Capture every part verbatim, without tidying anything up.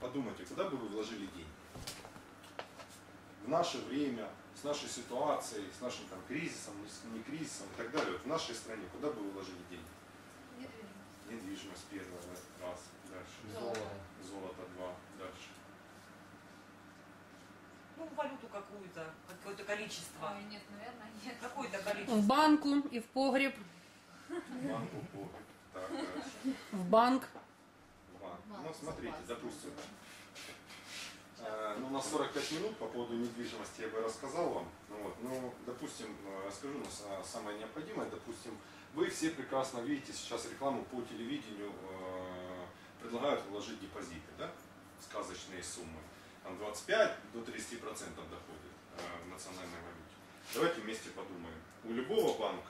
подумайте, куда бы вы вложили деньги? В наше время, с нашей ситуацией, с нашим там, кризисом, не кризисом и так далее, вот в нашей стране, куда бы вы вложили деньги? Недвижимость. Недвижимость первый раз. Дальше. Золото. Золото два. Дальше. Ну, валюту какую-то, какое-то количество. Ой, нет, наверное, нет. Какое-то количество. В банку и в погреб. Банку, погреб. Так, дальше. В банк. Банк. Ну, смотрите, допустим, э, ну, на сорок пять минут по поводу недвижимости я бы рассказал вам. Ну, вот, ну, допустим, расскажу на самое необходимое. Допустим, вы все прекрасно видите сейчас рекламу по телевидению, э, предлагают вложить депозиты, да? Сказочные суммы. Там двадцать пять до тридцати процентов доходит э, в национальной валюте. Давайте вместе подумаем. У любого банка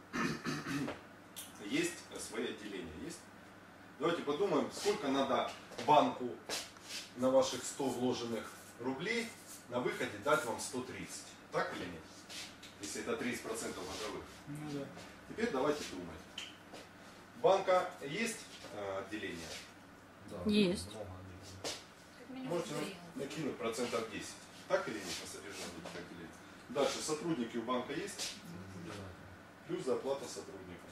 есть свои отделения, есть? Давайте подумаем, сколько надо банку на ваших сто вложенных рублей на выходе дать вам сто тридцать. Так или нет? Если это тридцать процентов годовых. Ну, да. Теперь давайте думать. Банка есть э, отделение? Да, Есть. много. Как минимум Можете три. накинуть процентов десять. Так или нет на содержание этих отделений? Дальше, сотрудники у банка есть? Да. Плюс зарплата сотрудникам.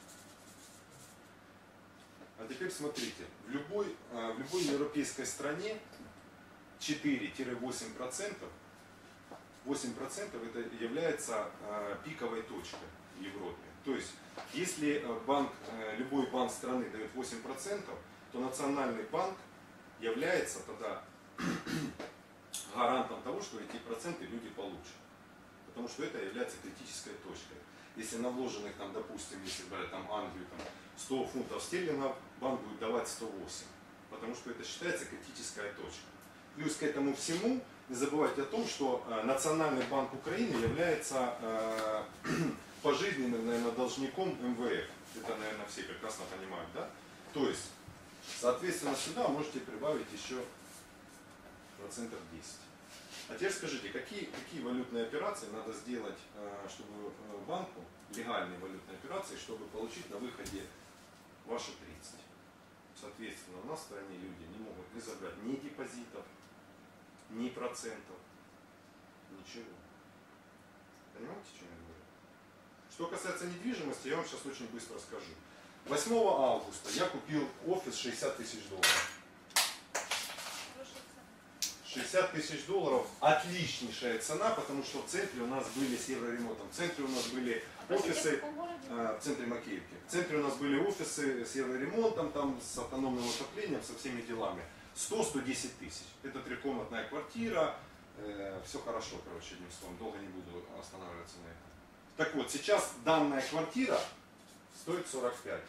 А теперь смотрите, в любой, в любой европейской стране четыре-восемь процентов, восемь процентов это является пиковой точкой в Европе. То есть, если банк, любой банк страны дает восемь процентов, то национальный банк является тогда гарантом того, что эти проценты люди получат. Потому что это является критической точкой. Если на вложенных, там, допустим, если брать там, Англию, там, сто фунтов стерлингов, банк будет давать сто восемь. Потому что это считается критическая точка. Плюс к этому всему, не забывайте о том, что э, Национальный банк Украины является э, пожизненным, наверное, должником эм вэ эф. Это, наверное, все прекрасно понимают, да? То есть, соответственно, сюда можете прибавить еще процентов десять. А теперь скажите, какие, какие валютные операции надо сделать, чтобы банку, легальные валютные операции, чтобы получить на выходе ваши тридцать. Соответственно, у нас в стране люди не могут не забрать ни депозитов, ни процентов, ничего. Понимаете, о чем я говорю? Что касается недвижимости, я вам сейчас очень быстро скажу. восьмого августа я купил офис шестьдесят тысяч долларов. шестьдесят тысяч долларов отличнейшая цена, потому что в центре у нас были с евроремонтом. В центре у нас были офисы, э, в центре Макеевки. В центре у нас были офисы с евроремонтом, там, с автономным отоплением, со всеми делами. сто — сто десять тысяч. Это трехкомнатная квартира, э, все хорошо, короче, одним словом, долго не буду останавливаться на этом. Так вот, сейчас данная квартира стоит сорок пять.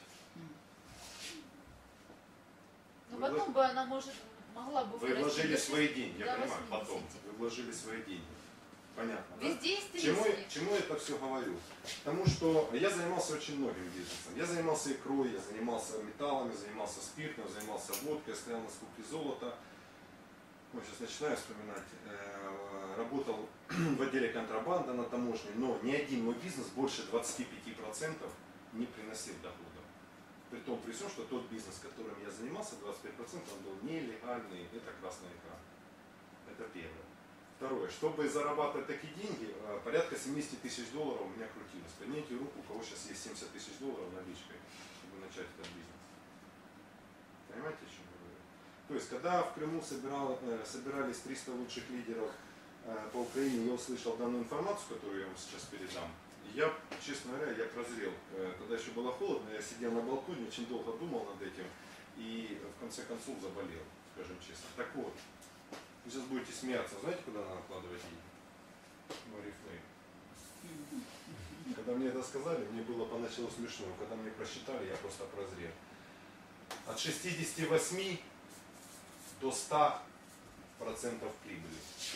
Но потом бы она может, могла бы Вы вырасти вложили до свои деньги, я до понимаю, потом. восьмидесяти. Вы вложили свои деньги. Понятно, да? Везде есть Чему, риски. чему я это все говорю? Потому что я занимался очень многим бизнесом. Я занимался икрой, я занимался металлами, занимался спиртом, занимался водкой, стоял на скупке золота. Ну, сейчас начинаю вспоминать. Э, работал в отделе контрабанда на таможне, но ни один мой бизнес больше двадцати пяти процентов не приносил дохода. При том, при всем, что тот бизнес, которым я занимался, двадцать пять процентов он был нелегальный, это красная икра. Это первое. Второе, чтобы зарабатывать такие деньги, порядка семьдесят тысяч долларов у меня крутилось. Поднимите руку, у кого сейчас есть семьдесят тысяч долларов наличкой, чтобы начать этот бизнес. Понимаете, о чем я говорю? То есть, когда в Крыму собирал, собирались триста лучших лидеров по Украине, я услышал данную информацию, которую я вам сейчас передам. Я, честно говоря, я прозрел. Тогда еще было холодно, я сидел на балконе, очень долго думал над этим и в конце концов заболел, скажем честно. Так вот, вы сейчас будете смеяться, знаете, куда надо накладывать деньги? В Oriflame. Когда мне это сказали, мне было поначалу смешно, но когда мне просчитали, я просто прозрел. От шестидесяти восьми до ста процентов прибыли.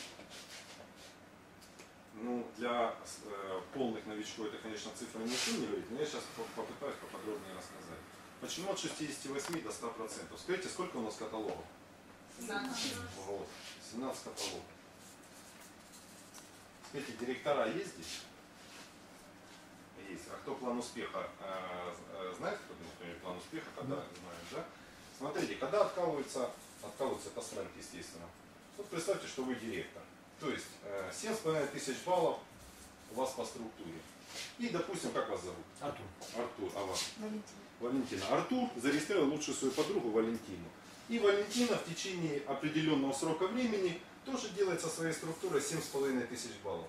Ну, для э, полных новичков это, конечно, цифра не оценивает, но я сейчас попытаюсь поподробнее рассказать. Почему от шестидесяти восьми до ста процентов? Скажите, сколько у нас каталогов? семнадцать. Вот, семнадцать каталогов. Скажите, директора есть здесь? Есть. А кто план успеха? Э, э, знает кто-нибудь план успеха? Когда, да. Знает, да? Смотрите, когда откалывается отколоться, посмотреть, естественно. Вот представьте, что вы директор. То есть семь с половиной тысяч баллов у вас по структуре. И, допустим, как вас зовут? Артур. Артур, а вас? Валентина. Валентина. Артур зарегистрировал лучшую свою подругу Валентину. И Валентина в течение определенного срока времени тоже делает со своей структурой семь с половиной тысяч баллов.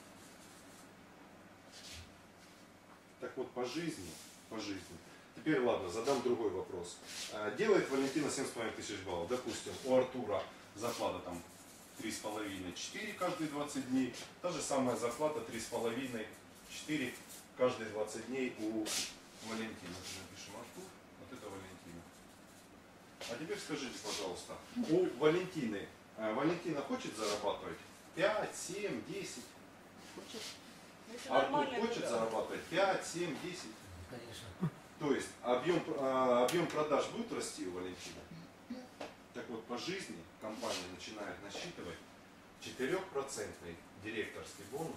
Так вот, по жизни, по жизни. Теперь, ладно, задам другой вопрос. Делает Валентина семь с половиной тысяч баллов. Допустим, у Артура зарплата там три с половиной, четыре каждые двадцать дней. Та же самая зарплата три с половиной, четыре каждые двадцать дней у Валентины. Напишем Артур, вот это Валентина. А теперь скажите, пожалуйста, у Валентины, Валентина хочет зарабатывать пять, семь, десять? Хочет? Это Артур нормально, хочет да. зарабатывать пять, семь, десять? Конечно. То есть объем, а, объем продаж будет расти у Валентины? Так вот, по жизни компания начинает насчитывать четырехпроцентный директорский бонус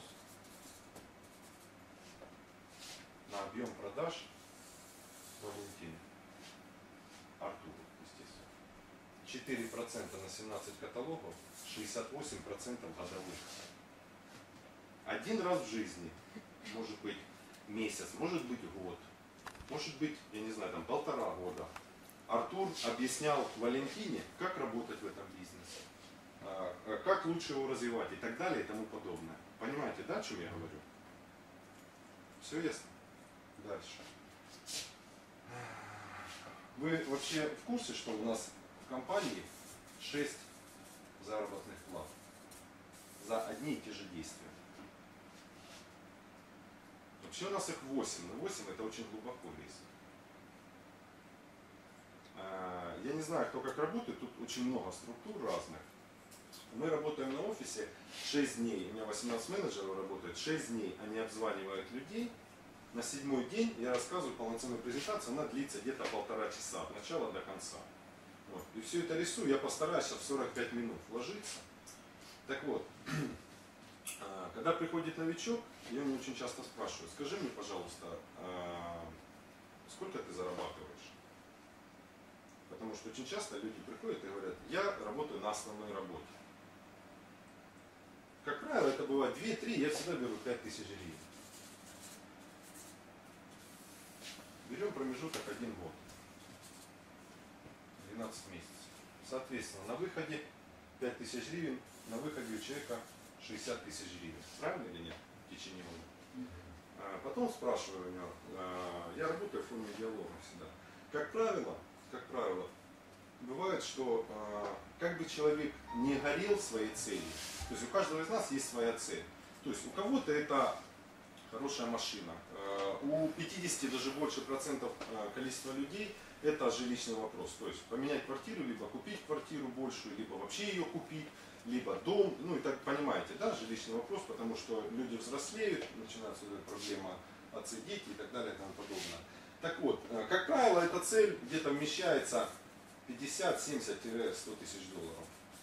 на объем продаж Валентины. Артуру, естественно. четыре процента на семнадцать каталогов, шестьдесят восемь процентов годовых. Один раз в жизни, может быть месяц, может быть год, может быть, я не знаю, там полтора года, Артур объяснял Валентине, как работать в этом бизнесе, как лучше его развивать и так далее и тому подобное. Понимаете, да, о чем я говорю? Все ясно? Дальше. Вы вообще в курсе, что у нас в компании шесть заработных плат за одни и те же действия? Вообще у нас их восемь, но восемь это очень глубоко лезет. Я не знаю, кто как работает, тут очень много структур разных. Мы работаем на офисе шесть дней, у меня восемнадцать менеджеров работает, шесть дней они обзванивают людей. На седьмой день я рассказываю полноценную презентацию, она длится где-то полтора часа, от начала до конца. Вот. И все это рисую, я постараюсь в сорок пять минут вложиться. Так вот, когда приходит новичок, я меня очень часто спрашиваю, скажи мне, пожалуйста, сколько ты зарабатываешь? Потому что очень часто люди приходят и говорят, я работаю на основной работе. Как правило, это бывает две-три, я всегда беру пять тысяч гривен. Берем промежуток один год, двенадцать месяцев. Соответственно, на выходе пять тысяч гривен, на выходе у человека шестьдесят тысяч гривен. Правильно или нет? В течение года. А потом спрашиваю у него, я работаю в форме диалога всегда. Как правило, как правило, бывает, что как бы человек не горел своей целью, то есть у каждого из нас есть своя цель. То есть у кого-то это хорошая машина. У пятидесяти даже больше процентов количества людей это жилищный вопрос. То есть поменять квартиру, либо купить квартиру большую, либо вообще ее купить, либо дом. Ну и так понимаете, да, жилищный вопрос, потому что люди взрослеют, начинаются проблемы отцы, дети и так далее и тому подобное. Так вот, как правило, эта цель где-то вмещается пятьдесят, семьдесят, сто тысяч долларов.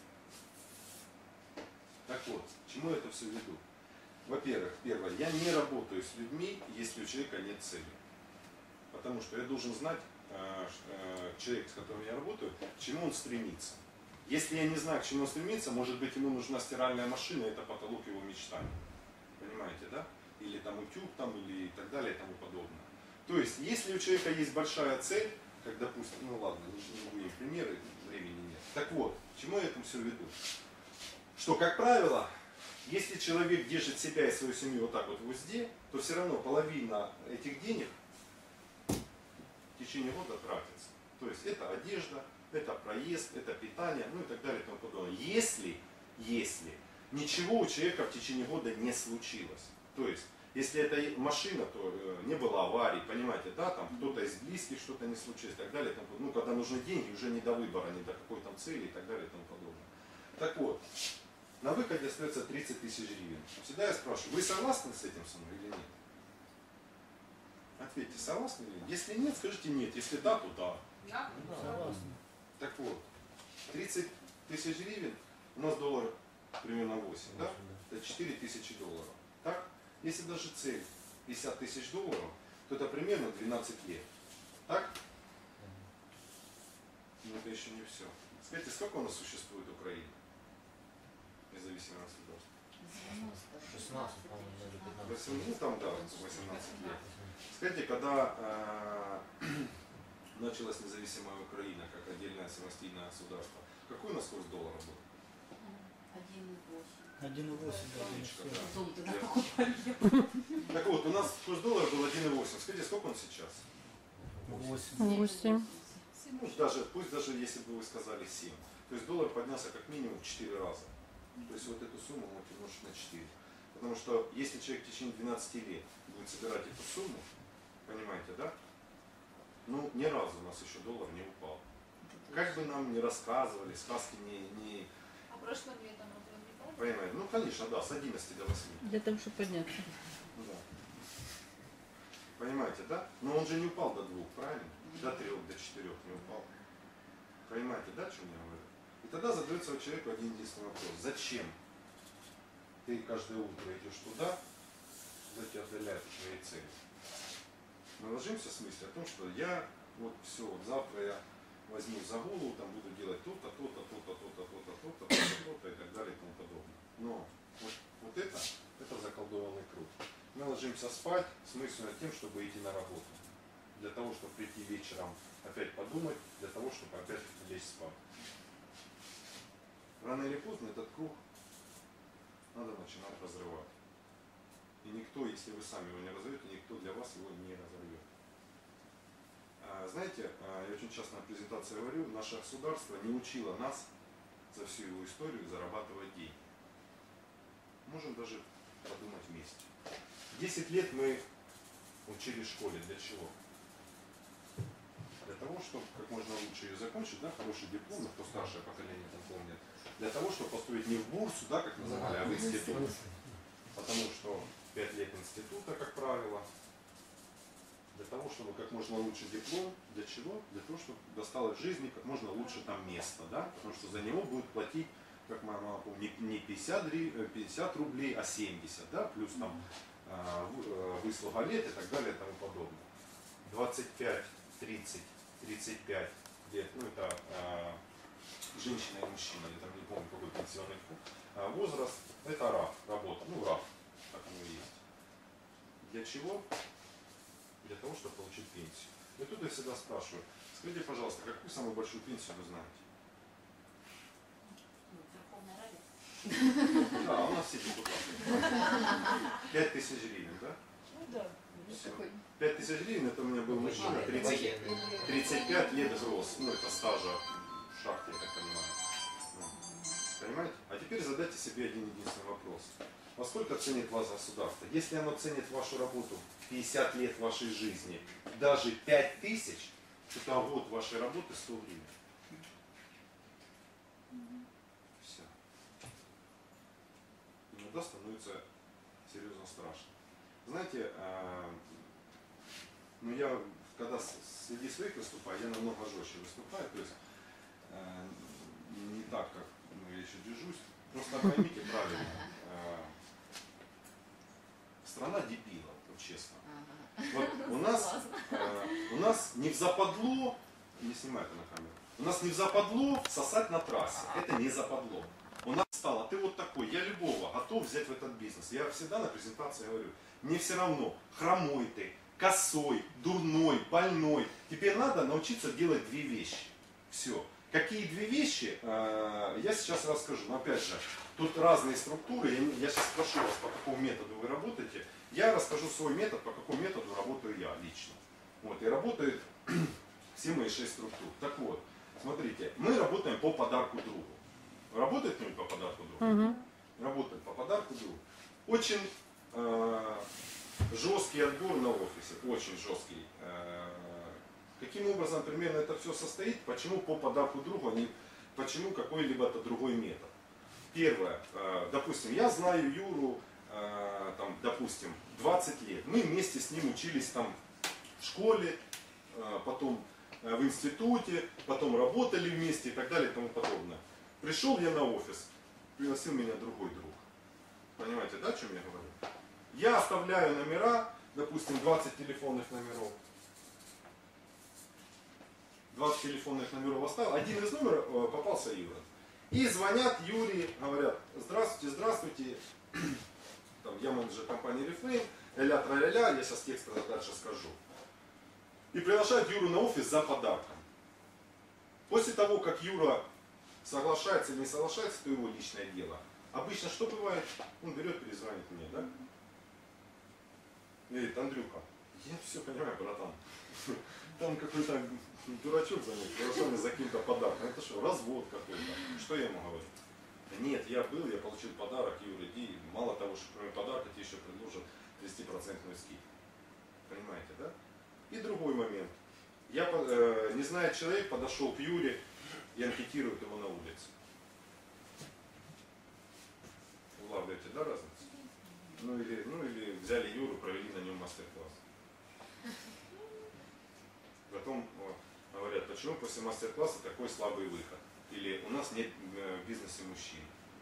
Так вот, к чему я это все веду? Во-первых, первое, я не работаю с людьми, если у человека нет цели. Потому что я должен знать, э, э, человек, с которым я работаю, к чему он стремится. Если я не знаю, к чему он стремится, может быть, ему нужна стиральная машина, это потолок его мечтаний. Понимаете, да? Или там утюг, там, или и так далее, и тому подобное. То есть, если у человека есть большая цель, как, допустим, ну ладно, не, не будем примеры, времени нет. Так вот, к чему я это все веду? Что, как правило, если человек держит себя и свою семью вот так вот в узде, то все равно половина этих денег в течение года тратится. То есть это одежда, это проезд, это питание, ну и так далее и тому подобное. Если, если ничего у человека в течение года не случилось. То есть, если это машина, то э, не было аварий, понимаете, да, там кто-то из близких что-то не случилось и так далее. Там, ну, когда нужны деньги, уже не до выбора, не до какой там цели и так далее и тому подобное. Так вот, на выходе остается тридцать тысяч гривен. Всегда я спрашиваю, вы согласны с этим со мной или нет? Ответьте, согласны или нет? Если нет, скажите нет. Если да, то да. Да? Согласен. Так вот, тридцать тысяч гривен, у нас доллар примерно восемь, да? Это четыре тысячи долларов. Так? Если даже цель пятьдесят тысяч долларов, то это примерно двенадцать лет. Так? Но это еще не все. Скажите, сколько у нас существует Украина? Независимое государство. шестнадцать, по-моему, даже пятнадцать. восемнадцать, ну там, да, восемнадцать лет. Скажите, когда э, началась независимая Украина как отдельное самостоятельное государство, какой у нас курс доллара был? Один и восемь. один и восемь, да, Умничка, всё. да. Дом тогда Я- покупали. Так вот, у нас курс доллара был один и восемь. Скажите, сколько он сейчас? восемь. Восемь. Ну, даже, пусть даже если бы вы сказали семь. То есть доллар поднялся как минимум в четыре раза. То есть вот эту сумму можно умножить на четыре. Потому что если человек в течение двенадцати лет будет собирать эту сумму, понимаете, да? Ну, ни разу у нас еще доллар не упал. Как бы нам ни рассказывали, сказки не, не А прошлым летом он не падал? понимаете, ну конечно, да, с одиннадцати до восьми. Для того, чтобы подняться. Да. Понимаете, да? Но он же не упал до двух, правильно? До трех, до четырех не упал. Понимаете, да, о чем я говорю? И тогда задается у человека один единственный вопрос. Зачем ты каждое утро идешь туда, куда тебя отдаляют от твоей цели? Мы ложимся с мыслью о том, что я вот все, вот завтра я возьму за голову, там буду делать то-то, то-то, то-то, то-то, то-то, то-то, то-то, то-то и так далее и тому подобное. Но вот, вот это, это заколдованный круг. Мы ложимся спать с мыслью над тем, чтобы идти на работу. Для того, чтобы прийти вечером опять подумать, для того, чтобы опять лечь спать. Рано или поздно этот круг надо начинать разрывать. И никто, если вы сами его не разорвете, никто для вас его не разорвет. А, знаете, я очень часто на презентации говорю, наше государство не учило нас за всю его историю зарабатывать деньги. Можем даже подумать вместе. Десять лет мы учились в школе. Для чего? Для того, чтобы как можно лучше ее закончить, да, хороший диплом, кто старшее поколение там помнит. Для того, чтобы поступить не в бурсу, да, как называли, а в институт. Потому что пять лет института, как правило, для того, чтобы как можно лучше диплом. Для чего? Для того, чтобы досталось в жизни как можно лучше там место, да, потому что за него будет платить, как моя мама помнит, не пятьдесят рублей, а семьдесят, да, плюс там выслуга лет и так далее и тому подобное. двадцать пять, тридцать, тридцать пять лет, ну это э, женщина и мужчина, я там не помню какой пенсионный а возраст, это раб, работа, ну раб, так оно и есть. Для чего? Для того, чтобы получить пенсию. И тут я всегда спрашиваю, скажите, пожалуйста, какую самую большую пенсию вы знаете? Да, у нас все депутаты. Пять тысяч гривен, да? Ну да. Все. Пять тысяч гривен, это у меня был мужчина, тридцать, тридцать пять лет гроз, ну это стажа в шахте, я так понимаю. Ну, понимаете? А теперь задайте себе один единственный вопрос. Во сколько ценит вас государство? Если оно ценит вашу работу пятьдесят лет вашей жизни, даже пять тысяч, то год вашей работы сто гривен. Все. Иногда становится серьезно страшно. Знаете, э, ну я, когда среди своих выступаю, я намного жестче выступаю, то есть э, не так, как ну, я еще держусь. Просто поймите правильно, э, страна дебилов, вот честно. Вот у нас, э, у нас не в западло, не снимай это на камеру, у нас не в западло сосать на трассе, это не западло. У нас стало, ты вот такой, я любого готов взять в этот бизнес. Я всегда на презентации говорю, мне все равно, хромой ты, косой, дурной, больной. Теперь надо научиться делать две вещи. Все. Какие две вещи, э, я сейчас расскажу. Но опять же, тут разные структуры. Я, я сейчас спрошу вас, по какому методу вы работаете. Я расскажу свой метод, по какому методу работаю я лично. Вот, и работают все мои шесть структур. Так вот, смотрите, мы работаем по подарку другу. Работает кто-нибудь по подарку другу? Угу. Работает по подарку другу. Очень э, жесткий отбор на офисе, очень жесткий. Э, каким образом примерно это все состоит? Почему по подарку другу, а не почему какой-либо это другой метод? Первое, э, допустим, я знаю Юру, э, там, допустим, двадцать лет. Мы вместе с ним учились там в школе, э, потом э, в институте, потом работали вместе и так далее и тому подобное. Пришел я на офис, пригласил меня другой друг. Понимаете, да, о чем я говорю? Я оставляю номера, допустим, двадцать телефонных номеров. двадцать телефонных номеров оставил, один из номеров э, попался Юра. И звонят Юре, говорят, здравствуйте, здравствуйте, там, я менеджер компании Reflame, ля тра ля ля, я сейчас текст дальше скажу. И приглашают Юру на офис за подарком. После того, как Юра соглашается или не соглашается, то его личное дело. Обычно что бывает? Он берет, перезвонит мне, да? И говорит, Андрюха, я все понимаю, братан. Там какой-то дурачок за мной, приглашал меня за каким-то подарком. Это что, развод какой-то? Что я ему говорю? Нет, я был, я получил подарок, Юра, и мало того, что кроме подарка тебе еще предложат тридцать процентную скидку. Понимаете, да? И другой момент. Я, э, не зная человек, подошел к Юре и анкетирует его на улице. Улавливаете, да, разницу? Ну или, ну или взяли Юру, провели на нем мастер-класс. Потом вот, говорят, почему после мастер-класса такой слабый выход? Или у нас нет в бизнесе мужчин.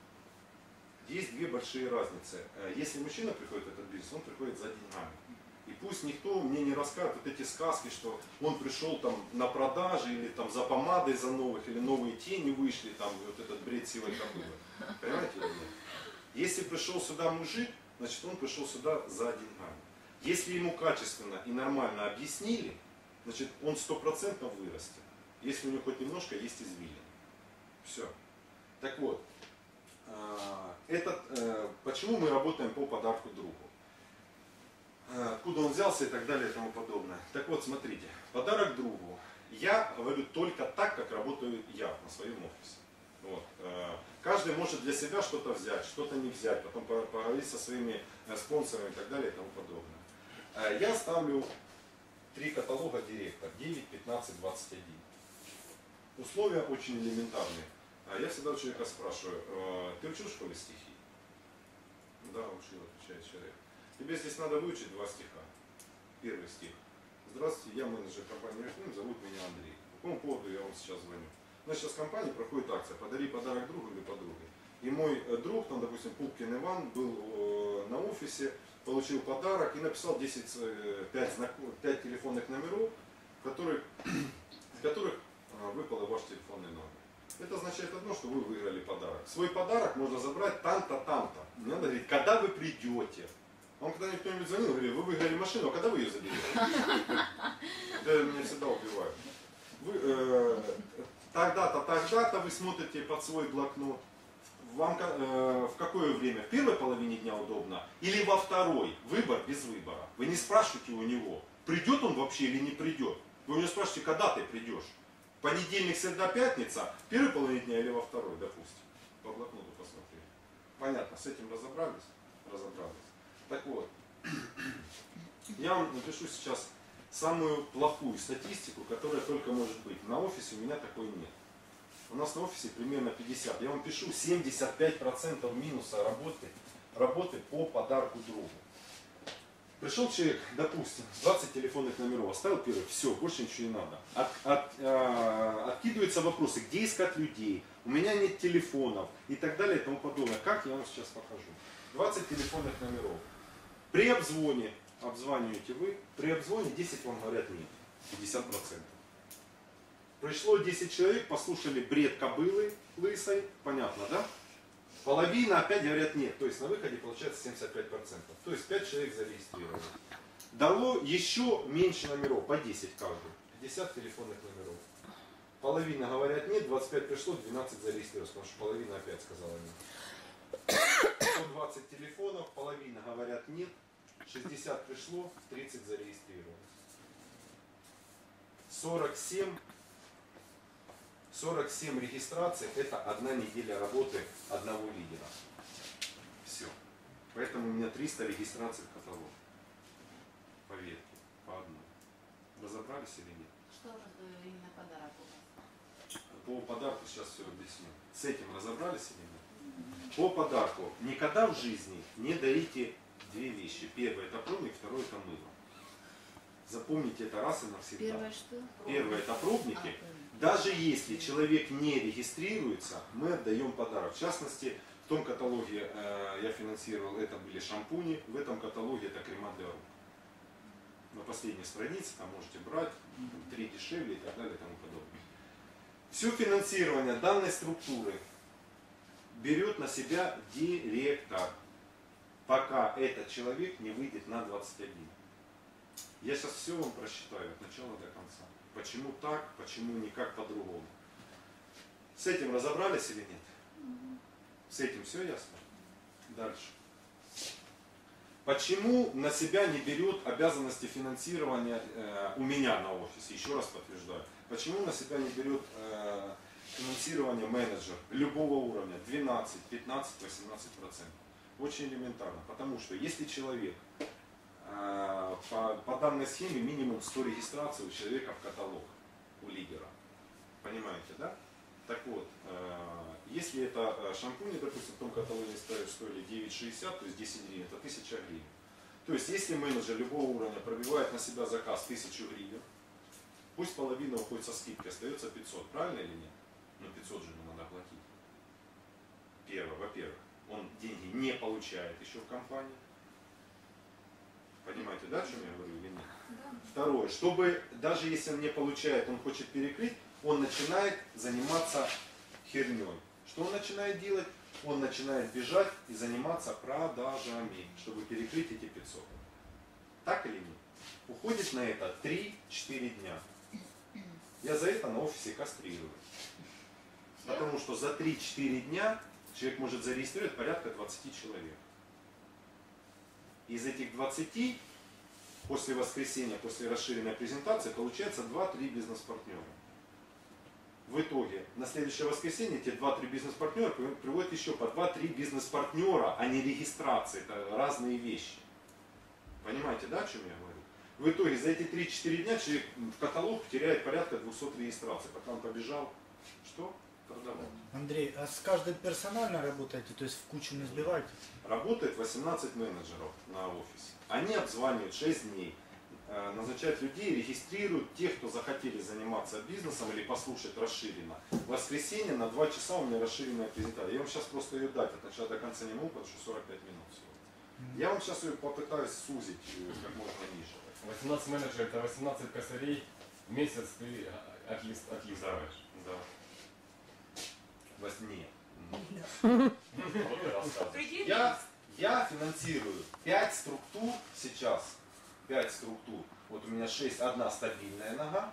Есть две большие разницы. Если мужчина приходит в этот бизнес, он приходит за деньгами. И пусть никто мне не рассказывает вот эти сказки, что он пришел там на продажи, или там за помадой за новых, или новые тени вышли, там вот этот бред силой кобылы. Понимаете или нет? Если пришел сюда мужик, значит он пришел сюда за деньгами. Если ему качественно и нормально объяснили, значит он стопроцентно вырастет. Если у него хоть немножко есть извилин. Все. Так вот, этот, почему мы работаем по подарку другу? Откуда он взялся и так далее и тому подобное. Так вот, смотрите, подарок другу. Я говорю только так, как работаю я на своем офисе. Вот. Каждый может для себя что-то взять, что-то не взять, потом поговорить со своими спонсорами и так далее и тому подобное. Я ставлю три каталога директор, девять, пятнадцать, двадцать один. Условия очень элементарные. Я всегда у человека спрашиваю, ты учил в школе стихи? Да, учил, отвечает человек. Тебе здесь надо выучить два стиха. Первый стих. Здравствуйте, я менеджер компании Reflame, зовут меня Андрей. По какому поводу я вам сейчас звоню? У нас сейчас в компании проходит акция «Подари подарок другу или подруге». И мой друг, там, допустим, Пупкин Иван, был на офисе, получил подарок и написал десять, пять, пять телефонных номеров, в которых, в которых выпал ваш телефонный номер. Это означает одно, что вы выиграли подарок. Свой подарок можно забрать там-то, там-то. Не надо говорить, когда вы придете. Он когда кто-нибудь звонил, говорил, вы выиграли машину, а когда вы ее заберете? Это меня всегда убивает. Вы, э, тогда-то, тогда-то вы смотрите под свой блокнот. Вам э, в какое время? В первой половине дня удобно? Или во второй? Выбор без выбора. Вы не спрашиваете у него, придет он вообще или не придет. Вы у него спрашиваете, когда ты придешь. Понедельник, среда, пятница, в первой половине дня или во второй, допустим. По блокноту посмотрели. Понятно, с этим разобрались? Разобрались. Так вот, я вам напишу сейчас самую плохую статистику, которая только может быть. На офисе у меня такой нет. У нас на офисе примерно пятьдесят. Я вам пишу семьдесят пять процентов минуса работы, работы по подарку другу. Пришел человек, допустим, двадцать телефонных номеров, оставил первый, все, больше ничего не надо. От, от, э, откидываются вопросы, где искать людей, у меня нет телефонов и так далее и тому подобное. Как я вам сейчас покажу. двадцать телефонных номеров. При обзвоне, обзваниваете вы, при обзвоне десять вам говорят нет, пятьдесят процентов. Пришло десять человек, послушали бред кобылы лысой, понятно, да? Половина опять говорят нет, то есть на выходе получается семьдесят пять процентов. То есть пять человек зарегистрировали. Дало еще меньше номеров, по десять каждый, пятьдесят телефонных номеров. Половина говорят нет, двадцать пять пришло, двенадцать зарегистрировалось, потому что половина опять сказала нет. сто двадцать телефонов, половина говорят нет, шестьдесят пришло, тридцать зарегистрировалось. сорок семь, сорок семь регистраций – это одна неделя работы одного лидера. Все. Поэтому у меня триста регистраций в каталог. Поверьте, по одной. Разобрались или нет? Что же именно подарок у вас? По подарку сейчас все объясню. С этим разобрались или нет? По подарку никогда в жизни не дарите две вещи. Первое это пробник, второе это мыло. Запомните это раз и навсегда. Первое что? Первое это пробники. А, Даже если человек не регистрируется, мы отдаем подарок. В частности, в том каталоге э, я финансировал, это были шампуни, в этом каталоге это крема для рук. на последней странице, там можете брать, три дешевле и так далее и тому подобное. Все финансирование данной структуры берет на себя директор, пока этот человек не выйдет на двадцать один. Я сейчас все вам просчитаю от начала до конца. Почему так, почему никак по-другому. С этим разобрались или нет? С этим все ясно? Дальше. Почему на себя не берет обязанности финансирования э, у меня на офисе? Еще раз подтверждаю. Почему на себя не берет э, финансирование менеджер любого уровня двенадцать, пятнадцать, восемнадцать процентов? Очень элементарно. Потому что если человек э, по, по данной схеме минимум сто регистраций у человека в каталог, у лидера. Понимаете, да? Так вот, э, если это э, шампуни, допустим, в том каталоге стоили девять шестьдесят, то есть десять гривен, это тысяча гривен. То есть, если менеджер любого уровня пробивает на себя заказ тысячу гривен, пусть половина уходит со скидки, остается пятьсот, правильно или нет? Ну, пятьсот же ему надо платить. Первое, во-первых, он деньги не получает еще в компании. Понимаете, да, о чем я говорю или нет? Да. Второе, чтобы, даже если он не получает, он хочет перекрыть, он начинает заниматься херней. Что он начинает делать? Он начинает бежать и заниматься продажами, чтобы перекрыть эти пятьсот. Так или нет? Уходит на это три-четыре дня. Я за это на офисе кастрирую. Потому что за три-четыре дня человек может зарегистрировать порядка двадцати человек. Из этих двадцати, после воскресенья, после расширенной презентации, получается два-три бизнес-партнера. В итоге, на следующее воскресенье эти два-три бизнес-партнера приводят еще по два-три бизнес-партнера, а не регистрации. Это разные вещи. Понимаете, да, о чем я говорю? В итоге, за эти три-четыре дня человек в каталог теряет порядка двухсот регистраций. Пока он побежал, что? Продавал. Андрей, а с каждым персонально работаете, то есть в кучу не сбиваете? Работает восемнадцать менеджеров на офисе. Они обзванивают шесть дней. Назначают людей, регистрируют тех, кто захотели заниматься бизнесом или послушать расширенно. В воскресенье на два часа у меня расширенная презентация. Я вам сейчас просто ее дать от начала до конца не могу, потому что сорок пять минут всего. Я вам сейчас ее попытаюсь сузить как можно ниже. восемнадцать менеджеров, это восемнадцать косарей в месяц ты отлист, отлистываешь. Да. Возьми. Вот ты рассказываешь. Прикинь, Я, я финансирую пять структур сейчас. пять структур. Вот у меня шесть, одна стабильная нога.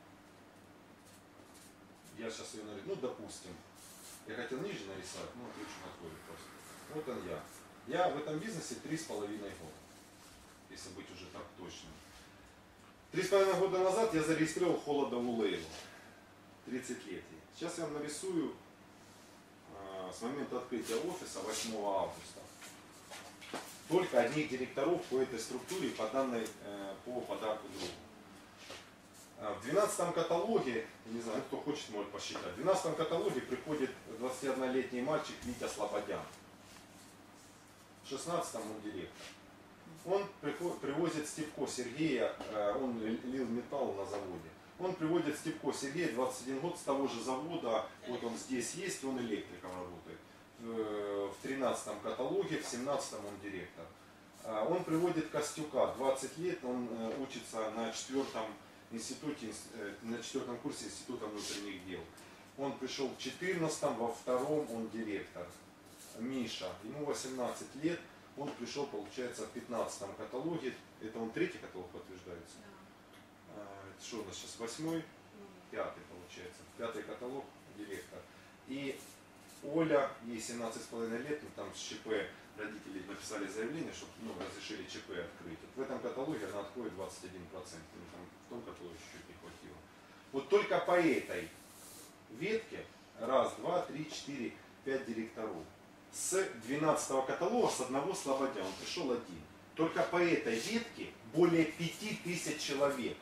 Я сейчас ее нарисую. Ну, допустим. Я хотел ниже нарисовать, но лучше на твой просто. Вот он я. Я в этом бизнесе три с половиной года. Если быть уже так точным. Три с половиной года назад я зарегистрировал Холодову Лейлу. тридцать лет ей. Сейчас я вам нарисую э, с момента открытия офиса восьмого августа. Только одних директоров по этой структуре по данной, э, по подарку другу. В двенадцатом каталоге, не знаю, кто хочет, может посчитать, в двенадцатом каталоге приходит двадцатиоднолетний мальчик Витя Слободян. В шестнадцатом он директор. Он приход, привозит Степко Сергея, э, он лил металл на заводе. Он приводит Степко Сергея, двадцать один год, с того же завода, вот он здесь есть, он электриком работает. В тринадцатом каталоге, в семнадцатом он директор. Он приводит Костюка, двадцать лет, он учится на четвертом институте, на четвертом курсе Института внутренних дел. Он пришел в четырнадцатом, во втором он директор. Миша, ему восемнадцать лет, он пришел, получается, в пятнадцатом каталоге, это он третий каталог подтверждается. Это что у нас сейчас, восьмой, пятый получается, пятый каталог, директор. И Оля, ей семнадцать с половиной лет, мы там с ЧП родители написали заявление, чтобы ну, разрешили ЧП открыть. Вот в этом каталоге она отходит двадцать один процент, ну, там, в том каталоге чуть-чуть не хватило. Вот только по этой ветке раз, два, три, четыре, пять директоров. С двенадцатого каталога, с одного Слободя, он пришел один. Только по этой ветке более пяти тысяч человек.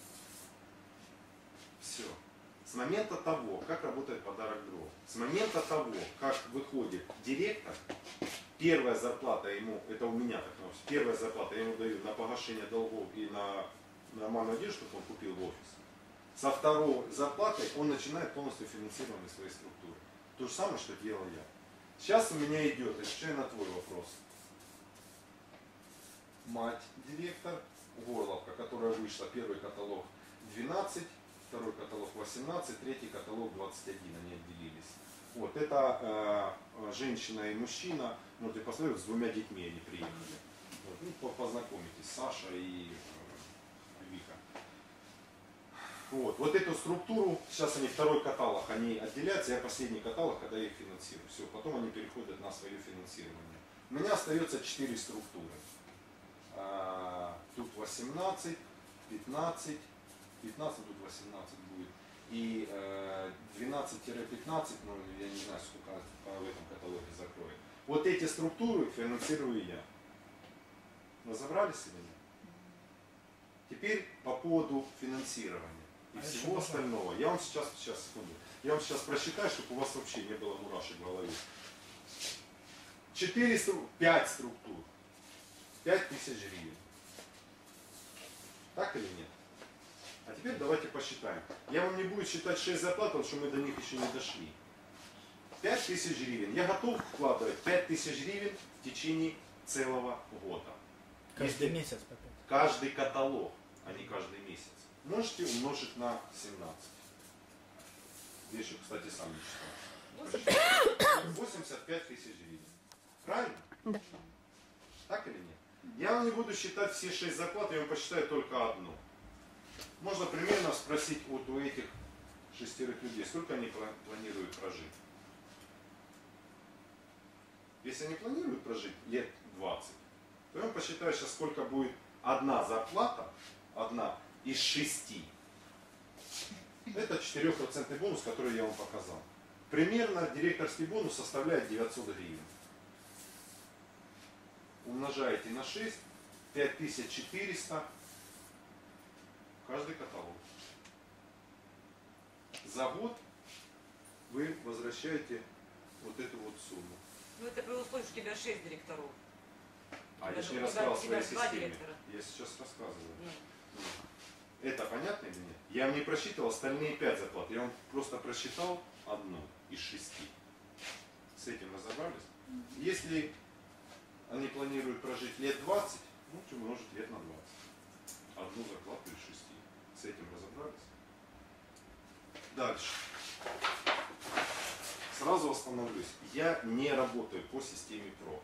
Все. С момента того, как работает подарок другу, с момента того, как выходит директор, первая зарплата ему, это у меня так называется, первая зарплата я ему даю на погашение долгов и на нормальную одежду, чтобы он купил в офис. Со второй зарплатой он начинает полностью финансирование своей структуры. То же самое, что делал я. Сейчас у меня идет, отвечаю на твой вопрос. Мать директор, Горловка, которая вышла, первый каталог двенадцать, второй каталог восемнадцать, третий каталог двадцать один, они отделились. Вот, это э, женщина и мужчина, можете посмотреть, с двумя детьми они приехали. Вот, ну, познакомитесь, Саша и э, Вика. Вот, вот эту структуру, сейчас они второй каталог, они отделяются, я последний каталог, когда я их финансирую. Все, потом они переходят на свое финансирование. У меня остается четыре структуры. А, тут восемнадцать, пятнадцать, пятнадцать, тут восемнадцать будет. И э, двенадцать-пятнадцать, ну я не знаю, сколько в этом каталоге закроет. Вот эти структуры финансирую я. Разобрались или нет? Теперь по поводу финансирования и А всего еще остального. Я вам сейчас, сейчас, секунду, я вам сейчас просчитаю, чтобы у вас вообще не было мурашек в голове. Четыре, пять структур. Пять тысяч гривен. Так или нет? А теперь давайте посчитаем. Я вам не буду считать шесть зарплат, потому что мы до них еще не дошли. пять тысяч гривен. Я готов вкладывать пять тысяч гривен в течение целого года. Каждый Если месяц по пять. каждый каталог, а не каждый месяц. Можете умножить на семнадцать. Я еще, кстати, сам не считал. восемьдесят пять тысяч гривен. Правильно? Да. Так или нет? Я вам не буду считать все шесть зарплат, я вам посчитаю только одну. Можно примерно спросить вот у этих шестерых людей, сколько они планируют прожить. Если они планируют прожить лет двадцать, то я вам посчитаю сейчас, сколько будет одна зарплата, одна из шести. Это четыре процента бонус, который я вам показал. Примерно директорский бонус составляет девятьсот гривен. Умножаете на шесть, пять тысяч четыреста, каждый каталог. За год вы возвращаете вот эту вот сумму. Ну это при условии, что у тебя шесть директоров. А Я я же не думаю, рассказал у о тебя своей два системе. директора. Я сейчас рассказываю. Ну, Это понятно или нет? Я вам не просчитывал остальные пять зарплат. Я вам просто просчитал одну из шести. С этим разобрались? Если они планируют прожить лет двадцать, ну, умножить лет на двадцать. Одну зарплату из шести. С этим разобрались? Дальше. Сразу остановлюсь. Я не работаю по системе ПРО.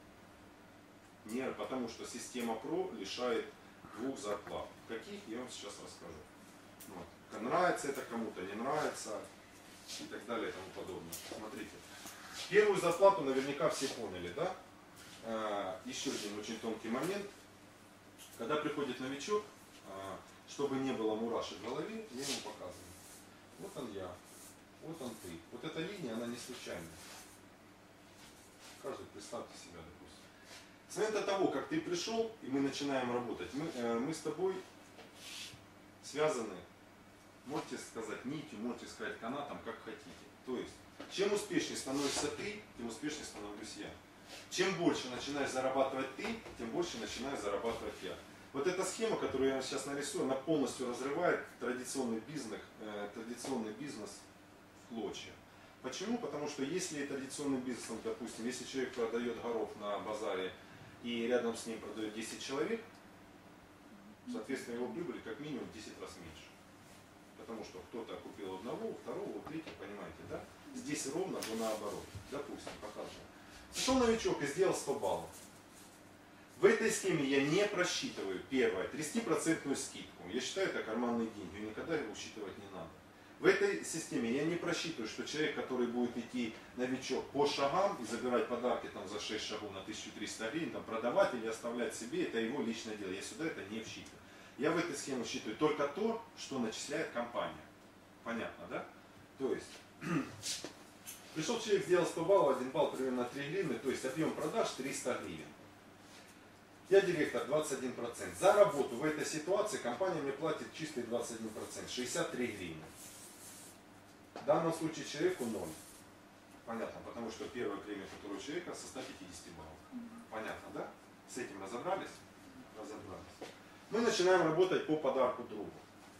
Не, потому что система ПРО лишает двух зарплат. Каких, я вам сейчас расскажу. Вот. Нравится это кому-то, не нравится и так далее и тому подобное. Смотрите. Первую зарплату наверняка все поняли, да? А, еще один очень тонкий момент. Когда приходит новичок, а, чтобы не было мурашек в голове, я ему показываю. Вот он я, вот он ты. Вот эта линия, она не случайная. Каждый представьте себя, допустим. С момента того, как ты пришел, и мы начинаем работать, мы, э, мы с тобой связаны, можете сказать нитью, можете сказать канатом, как хотите. То есть, чем успешнее становишься ты, тем успешнее становлюсь я. Чем больше начинаешь зарабатывать ты, тем больше начинаю зарабатывать я. Вот эта схема, которую я вам сейчас нарисую, она полностью разрывает традиционный бизнес, э, традиционный бизнес в клочья. Почему? Потому что если традиционный бизнес, допустим, если человек продает горох на базаре и рядом с ним продает десять человек, соответственно его прибыль как минимум в десять раз меньше. Потому что кто-то купил одного, второго, третьего, понимаете, да? Здесь ровно, но наоборот. Допустим, покажем. Пришел новичок и сделал сто баллов. В этой схеме я не просчитываю, первое, тридцатипроцентную скидку. Я считаю, это карманные деньги, никогда его учитывать не надо. В этой системе я не просчитываю, что человек, который будет идти новичок по шагам и забирать подарки там, за шесть шагов на тысячу триста гривен, там, продавать или оставлять себе, это его личное дело. Я сюда это не вsчитываю. Я в этой схеме считаю только то, что начисляет компания. Понятно, да? То есть, пришел человек, сделал сто баллов, один балл примерно три гривны, то есть объем продаж триста гривен. Я директор двадцать один процент. За работу в этой ситуации компания мне платит чистый двадцать один процент, шестьдесят три гривны. В данном случае человеку ноль. Понятно, потому что первая премия которого человека со ста пятидесяти баллов. Понятно, да? С этим разобрались? Разобрались. Мы начинаем работать по подарку другу.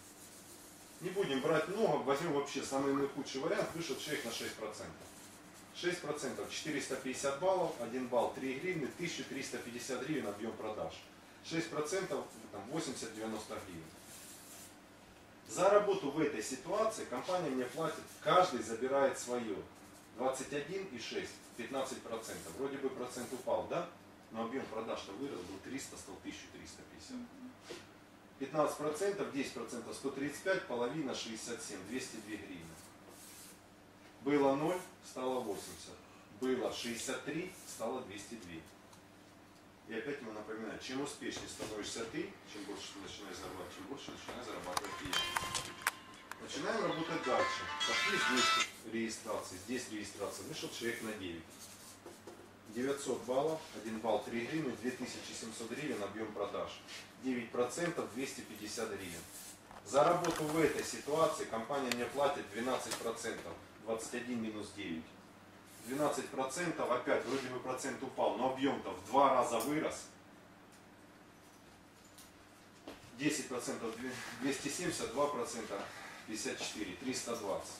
Не будем брать много, возьмем вообще самый наихудший вариант, вышел человек на шесть процентов. шесть процентов четыреста пятьдесят баллов, один балл три гривны, тысяча триста пятьдесят гривен объем продаж. шесть процентов там, восемьдесят-девяносто гривен. За работу в этой ситуации компания мне платит, каждый забирает свое. двадцать один и шесть, пятнадцать процентов. Вроде бы процент упал, да? Но объем продаж-то вырос, был триста, стал тысяча триста пятьдесят. пятнадцать процентов, десять процентов, сто тридцать пять, половина, шестьдесят семь, двести две гривны. Было ноль, стало восемьдесят. Было шестьдесят три, стало двести два. И опять ему напоминаю, чем успешнее становишься ты, чем больше ты начинаешь зарабатывать, чем больше начинаешь зарабатывать ты. Начинаем работать дальше. Пошли здесь регистрации, здесь регистрация. Вышел человек на девять. девятьсот баллов, один балл три гривны, две тысячи семьсот гривен объем продаж. девять процентов двести пятьдесят гривен. За работу в этой ситуации компания мне платит двенадцать процентов, двадцать один минус девять. двенадцать процентов, опять вроде бы процент упал, но объем-то в два раза вырос. десять процентов двести семьдесят, два процента пятьдесят четыре, триста двадцать.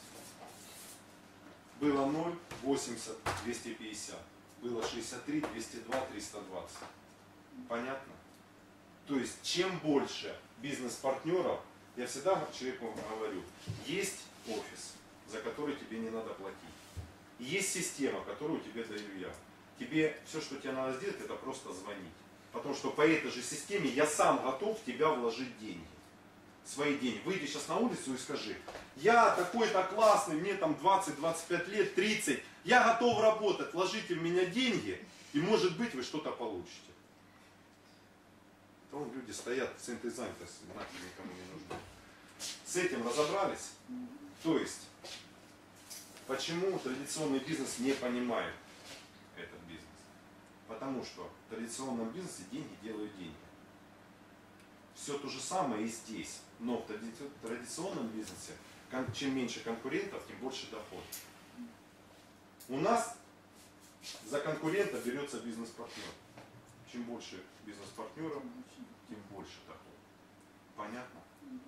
Было ноль, восемьдесят, двести пятьдесят. Было шестьдесят три, двести два, триста двадцать. Понятно? То есть, чем больше бизнес-партнеров, я всегда человеку говорю, есть офис, за который тебе не надо платить. Есть система, которую тебе даю я. Тебе все, что тебе надо сделать, это просто звонить. Потому что по этой же системе я сам готов в тебя вложить деньги. Свои деньги. Выйди сейчас на улицу и скажи, я такой-то классный, мне там двадцать-двадцать пять лет, тридцать, я готов работать, вложите в меня деньги, и может быть вы что-то получите. Там люди стоят в центре занятости, нахер никому не нужны. С этим разобрались? То есть, почему традиционный бизнес не понимает этот бизнес? Потому что в традиционном бизнесе деньги делают деньги. Все то же самое и здесь. Но в традиционном бизнесе, чем меньше конкурентов, тем больше доход. У нас за конкурента берется бизнес-партнер. Чем больше бизнес-партнеров, тем больше доход. Понятно?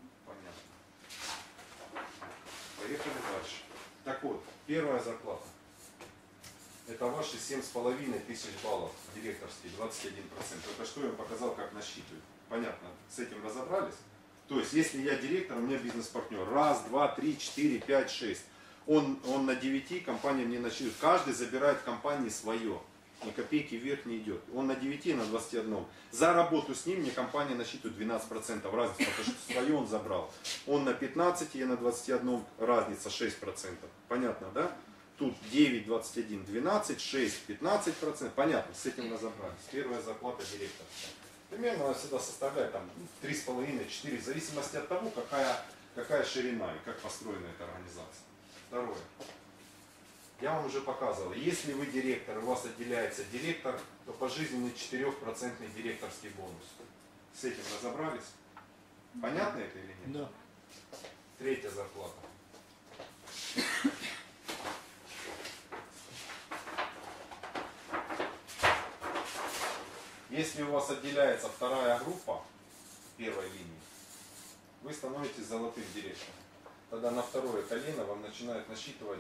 Понятно. Поехали дальше. Так вот, первая зарплата. Это ваши семь с половиной тысяч баллов директорские, двадцать один процент. Это что я вам показал, как насчитывать. Понятно, с этим разобрались? То есть, если я директор, у меня бизнес-партнер. Раз, два, три, четыре, пять, шесть. Он, он на девяти, компания мне насчитывает. Каждый забирает в компании свое. Ни копейки вверх не идет. Он на девяти, на двадцати одном. За работу с ним мне компания насчитывает двенадцать процентов разницы, потому что свое он забрал. Он на пятнадцати, я на двадцати одном, разница шесть процентов. Понятно, да? Тут девять, двадцать один, двенадцать, шесть, пятнадцать процентов. Понятно, с этим разобрались. Первая зарплата директора. Примерно она всегда составляет там три с половиной, четыре, в зависимости от того, какая, какая ширина и как построена эта организация. Второе. Я вам уже показывал, если вы директор, у вас отделяется директор, то пожизненный четыре процента директорский бонус. С этим разобрались? Понятно это или нет? Да. Третья зарплата. Если у вас отделяется вторая группа первой линии, вы становитесь золотым директором. Тогда на второе колено вам начинают насчитывать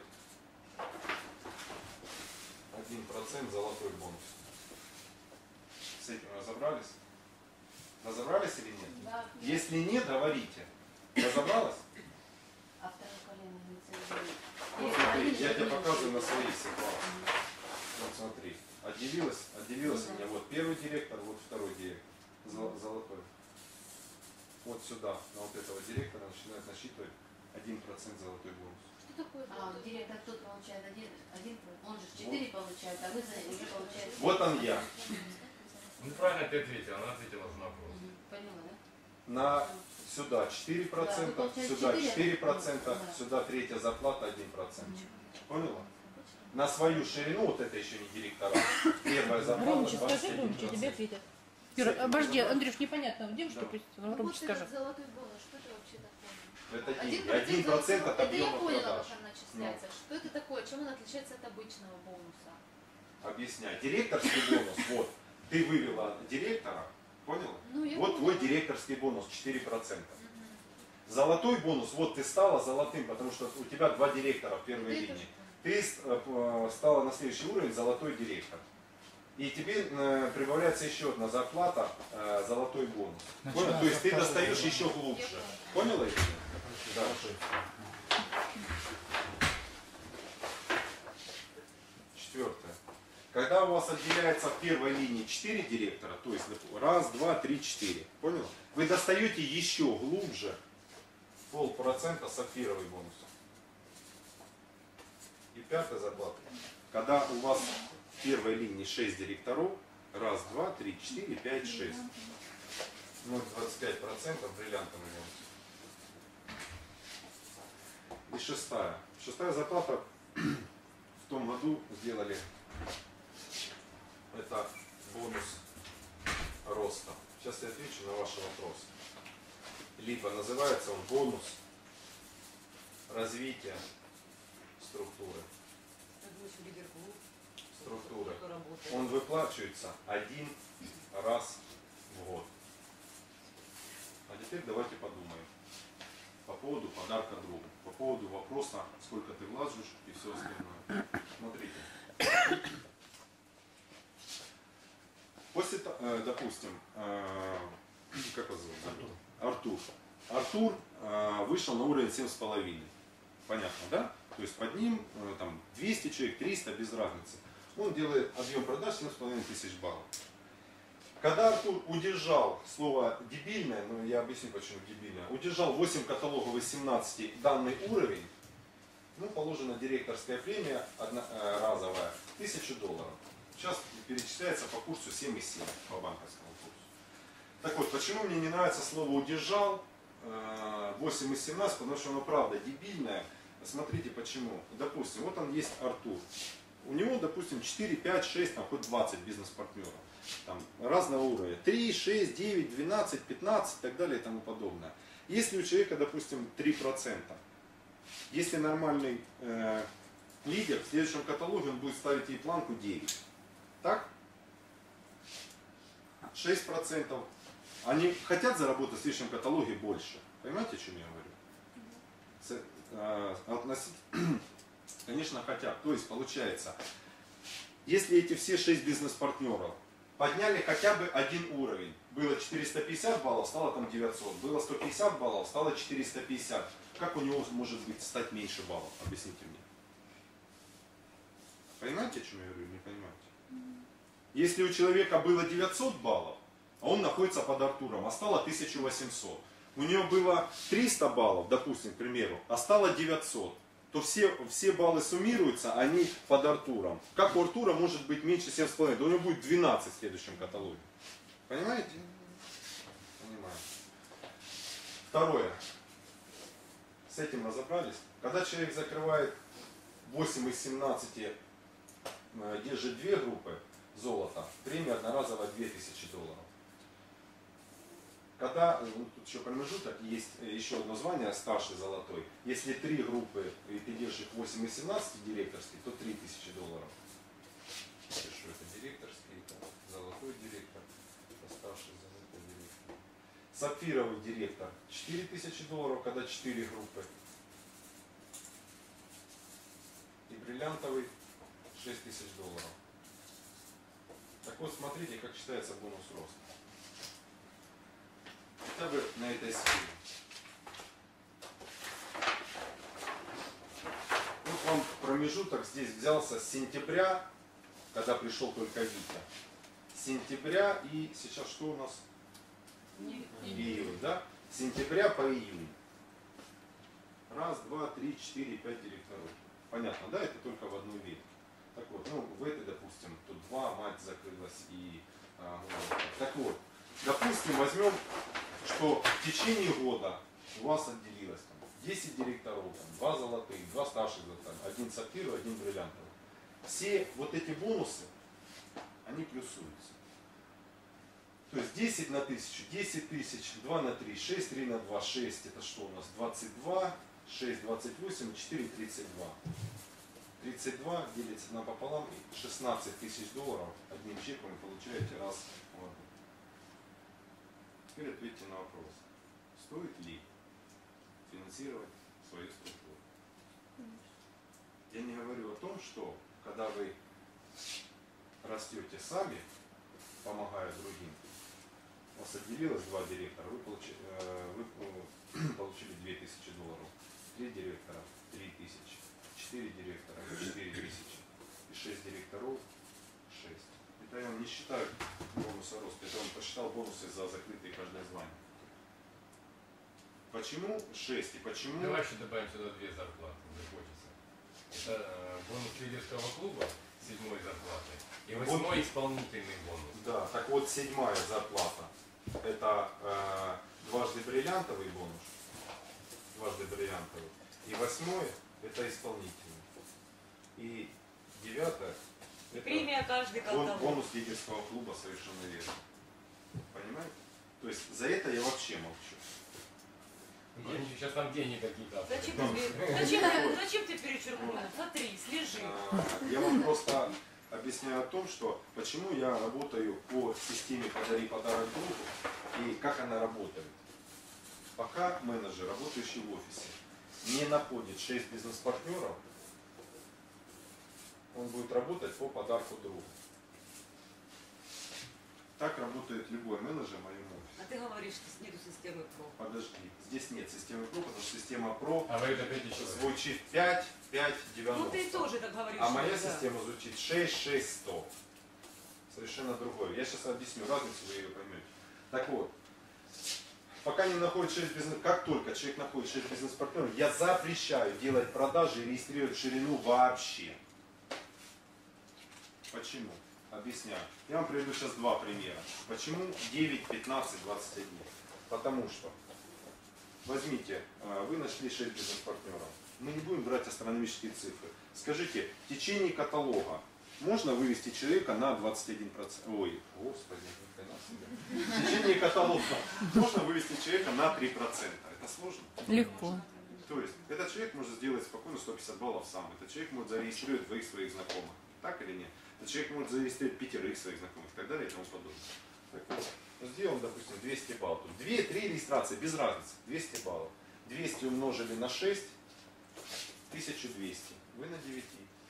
один процент золотой бонус. С этим разобрались? Разобрались или нет? Да. Если нет, говорите. Разобралась? А второе колено инициирует. Вот смотри, я тебе показываю на своей ситуации. Вот смотри. Отделилось, отделилось у меня вот первый директор, вот второй директор. Золотой. Вот сюда, на вот этого директора начинает насчитывать один процент золотой бонус. Что такое? А, директор тут получает один, один, он же четыре вот получает, а вы за уже получаете. Вот он я. Ну правильно ты ответила, она ответила на вопрос. Поняла, да? На сюда четыре процента, Да, сюда четыре, четыре процента, да. сюда третья зарплата один процент. Поняла? На свою ширину, вот это еще не директора, первая зарплата Громче скажи, двадцать один громче, тебе процент. ответят. С этим Обожди, разобрались? Андрюш, непонятно, девушка Да. пусть, ну, Ну, громче вот скажи. этот золотой бонус, что это вообще такое? Это деньги. процент Один процент от золотого- Это я объема поняла, продаж. как он начисляется. Что это такое? Чем он отличается от обычного бонуса? Объясняю. Директорский бонус, вот, ты вывела директора, поняла? Ну, я Вот поняла. твой директорский бонус, четыре процента. Мгм. Золотой бонус, вот ты стала золотым, потому что у тебя два директора в первой Да, я линии. тоже поняла. Ты э, стала на следующий уровень золотой директор. И тебе э, прибавляется еще одна зарплата, э, золотой бонус. Начиная Понял? То есть со ты второго, достаешь да. еще глубже. Понял это? Да. Четвертое. Когда у вас отделяется в первой линии четыре директора, то есть раз, два, три, четыре, понял? Вы достаете еще глубже полпроцента сапфировый бонус. И пятая зарплата. Когда у вас в первой линии шесть директоров, раз, два, три, четыре, пять, шесть. ноль целых двадцать пять процентов бриллиантовый бонус. И шестая. Шестая зарплата в том году сделали. Это бонус роста. Сейчас я отвечу на ваш вопрос. Либо называется он бонус развития структуры. Структуры. Он выплачивается один раз в год. А теперь давайте подумаем по поводу подарка другу, по поводу вопроса, сколько ты вложишь и все остальное. Смотрите. После, э, допустим, э, как его зовут? Артур. Артур э, вышел на уровень семь с половиной. Понятно, да? То есть под ним э, там двести человек, триста, без разницы. Он делает объем продаж семь с половиной тысяч баллов. Когда Артур удержал, слово дебильное, но я объясню почему дебильное, удержал восемь каталогов из семнадцати данный уровень, ну, положена директорская премия одно, э, разовая, тысячу долларов. Сейчас перечисляется по курсу семь и семь по банковскому курсу. Так вот, почему мне не нравится слово удержал э, восемь из семнадцати, потому что оно правда дебильное. Смотрите почему. Допустим, вот он есть Артур. У него, допустим, четыре, пять, шесть, там, хоть двадцать бизнес-партнеров. Там, разного уровня. три, шесть, девять, двенадцать, пятнадцать и так далее и тому подобное. Если у человека, допустим, три процента, если нормальный э, лидер, в следующем каталоге он будет ставить ей планку девять. Так? шесть процентов. Они хотят заработать в следующем каталоге больше. Понимаете, о чем я говорю? С, э, относительно, конечно, хотят. То есть, получается, если эти все шесть бизнес-партнеров подняли хотя бы один уровень, было четыреста пятьдесят баллов, стало там девятьсот, было сто пятьдесят баллов, стало четыреста пятьдесят. Как у него может быть стать меньше баллов? Объясните мне. Понимаете, о чем я говорю? Не понимаете? Если у человека было девятьсот баллов, а он находится под Артуром, а стало тысяча восемьсот. У него было триста баллов, допустим, к примеру, а стало девятьсот. То все, все баллы суммируются, они под Артуром. Как у Артура может быть меньше семь с половиной? Да у него будет двенадцать в следующем каталоге. Понимаете? Понимаю. Второе. С этим разобрались. Когда человек закрывает восемь из семнадцати, держит две группы золота, премия одноразовая две тысячи долларов. Когда, ну, тут еще промежуток, есть еще одно звание, старший золотой. Если три группы, и ты держишь восемь из семнадцати директорских, то три тысячи долларов. Пишу, это директорский, это золотой директор, это старший золотой директор. Сапфировый директор четыре тысячи долларов, когда четыре группы. И бриллиантовый шесть тысяч долларов. Так вот, смотрите, как считается бонус роста. Хотя бы на этой схеме. Вот вам промежуток здесь взялся с сентября, когда пришел только Витя. С сентября и сейчас что у нас? Июнь, да? С сентября по июнь. Раз, два, три, четыре, пять директоров. Понятно, да? Это только в одну ветвь. Так вот, ну в этой, допустим, тут два, мать закрылась и... А, ну, так вот, допустим, возьмем, что в течение года у вас отделилось там, десять директоров, там, два золотых, два старших золотых, один сапфировый, один бриллиантовый. Все вот эти бонусы, они плюсуются. То есть десять на тысячу, десять тысяч, два на три, шесть, три на два, шесть, это что у нас? двадцать два, шесть, двадцать восемь, четыре, тридцать два. тридцать два делится напополам, и шестнадцать тысяч долларов одним чеком вы получаете раз в год. Теперь ответьте на вопрос, стоит ли финансировать свою структуру? Я не говорю о том, что когда вы растете сами, помогая другим, у вас отделилось два директора, вы получили, вы получили две тысячи долларов, три директора три тысячи, четыре директора четыре тысячи и шесть директоров шесть. Это я вам не считаю бонуса роста, это он посчитал бонусы за закрытые каждое звание. Почему шесть и почему... Давай еще добавим сюда две зарплаты, захочется. Это э, бонус лидерского клуба, седьмой зарплаты, и восьмой вот, исполнительный бонус. Да, так вот седьмая зарплата, это э, дважды бриллиантовый бонус, дважды бриллиантовый, и восьмой это исполнительный. И девятое это премия каждый бон, колдовой. бонус лидерского клуба, совершенно верно. Понимаете? То есть за это я вообще молчу. Деньги, сейчас там деньги какие-то. Зачем ты, зачем, ты- зачем ты перечеркнул? Смотри, слежи. А, Я вам просто объясняю о том, что почему я работаю по системе «Подари подарок другу» и как она работает. Пока менеджер, работающий в офисе, не находит шесть бизнес-партнеров, он будет работать по подарку другу. Так работает любой менеджер в моем А офисе. ты говоришь, что нету системы ПРО. Подожди, здесь нет системы ПРО, потому что система ПРО А вы это третий человек. звучит пять, пять, девяносто. Ну ты тоже так говоришь. А моя да. система звучит шесть, шесть, сто. Совершенно другое. Я сейчас объясню разницу, вы ее поймете. Так вот, пока не находит шесть бизнес, как только человек находит шесть бизнес-партнеров, я запрещаю делать продажи и регистрировать ширину вообще. Почему? Объясняю. Я вам приведу сейчас два примера. Почему девять, пятнадцать, двадцать один? Потому что, возьмите, вы нашли шесть бизнес-партнеров. Мы не будем брать астрономические цифры. Скажите, в течение каталога можно вывести человека на двадцать один процент? Ой, господи, ни хрена себе. В течение каталога можно вывести человека на три процента. Это сложно? Легко. То есть, этот человек может сделать спокойно сто пятьдесят баллов сам. Этот человек может зарегистрировать двоих своих знакомых. Так или нет? Этот человек может зарегистрировать пятерых своих знакомых и так далее и тому подобное. Так вот, сделаем, допустим, двести баллов. две-три регистрации, без разницы. двести баллов. двести умножили на шесть, тысяча двести. Вы на девять.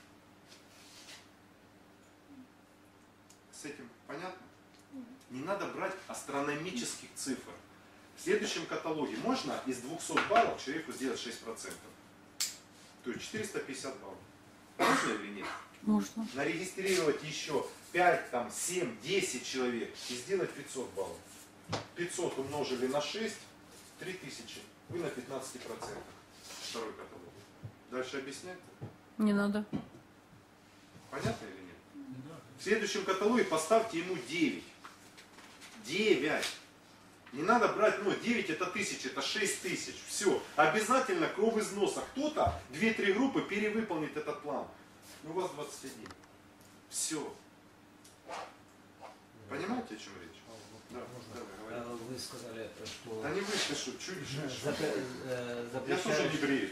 С этим понятно? Не надо брать астрономических цифр. В следующем каталоге можно из двухсот баллов человеку сделать шесть процентов. То есть четыреста пятьдесят баллов. Можно или нет? Можно. Нарегистрировать еще пять, там, семь, десять человек и сделать пятьсот баллов. пятьсот умножили на шесть, три тысячи. Вы на пятнадцати процентах. Второй каталог. Дальше объяснять? Не надо. Понятно или нет? В следующем каталоге поставьте ему девять. девять. Не надо брать, ну, девять это тысяча, это шесть тысяч. Все. Обязательно кровь из носа. Кто-то, две-три группы перевыполнит этот план. Ну, у вас двадцать один. Все. Понимаете, о чем речь? Да, да, А Вы сказали, что да не вы, ты что, чуть чуть. запре- э, Я тоже не запрещаешь брею.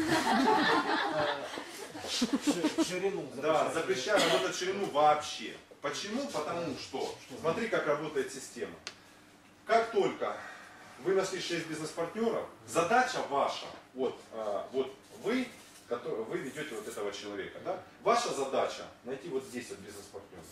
ши- ширину. Да, запрещаешь. запрещаю работать ширину вообще. Почему? Потому что, смотри, как работает система. Как только вы нашли шесть бизнес-партнеров, задача ваша, вот, а, вот вы, который, вы ведете вот этого человека, да? Ваша задача найти вот здесь вот бизнес-партнеров.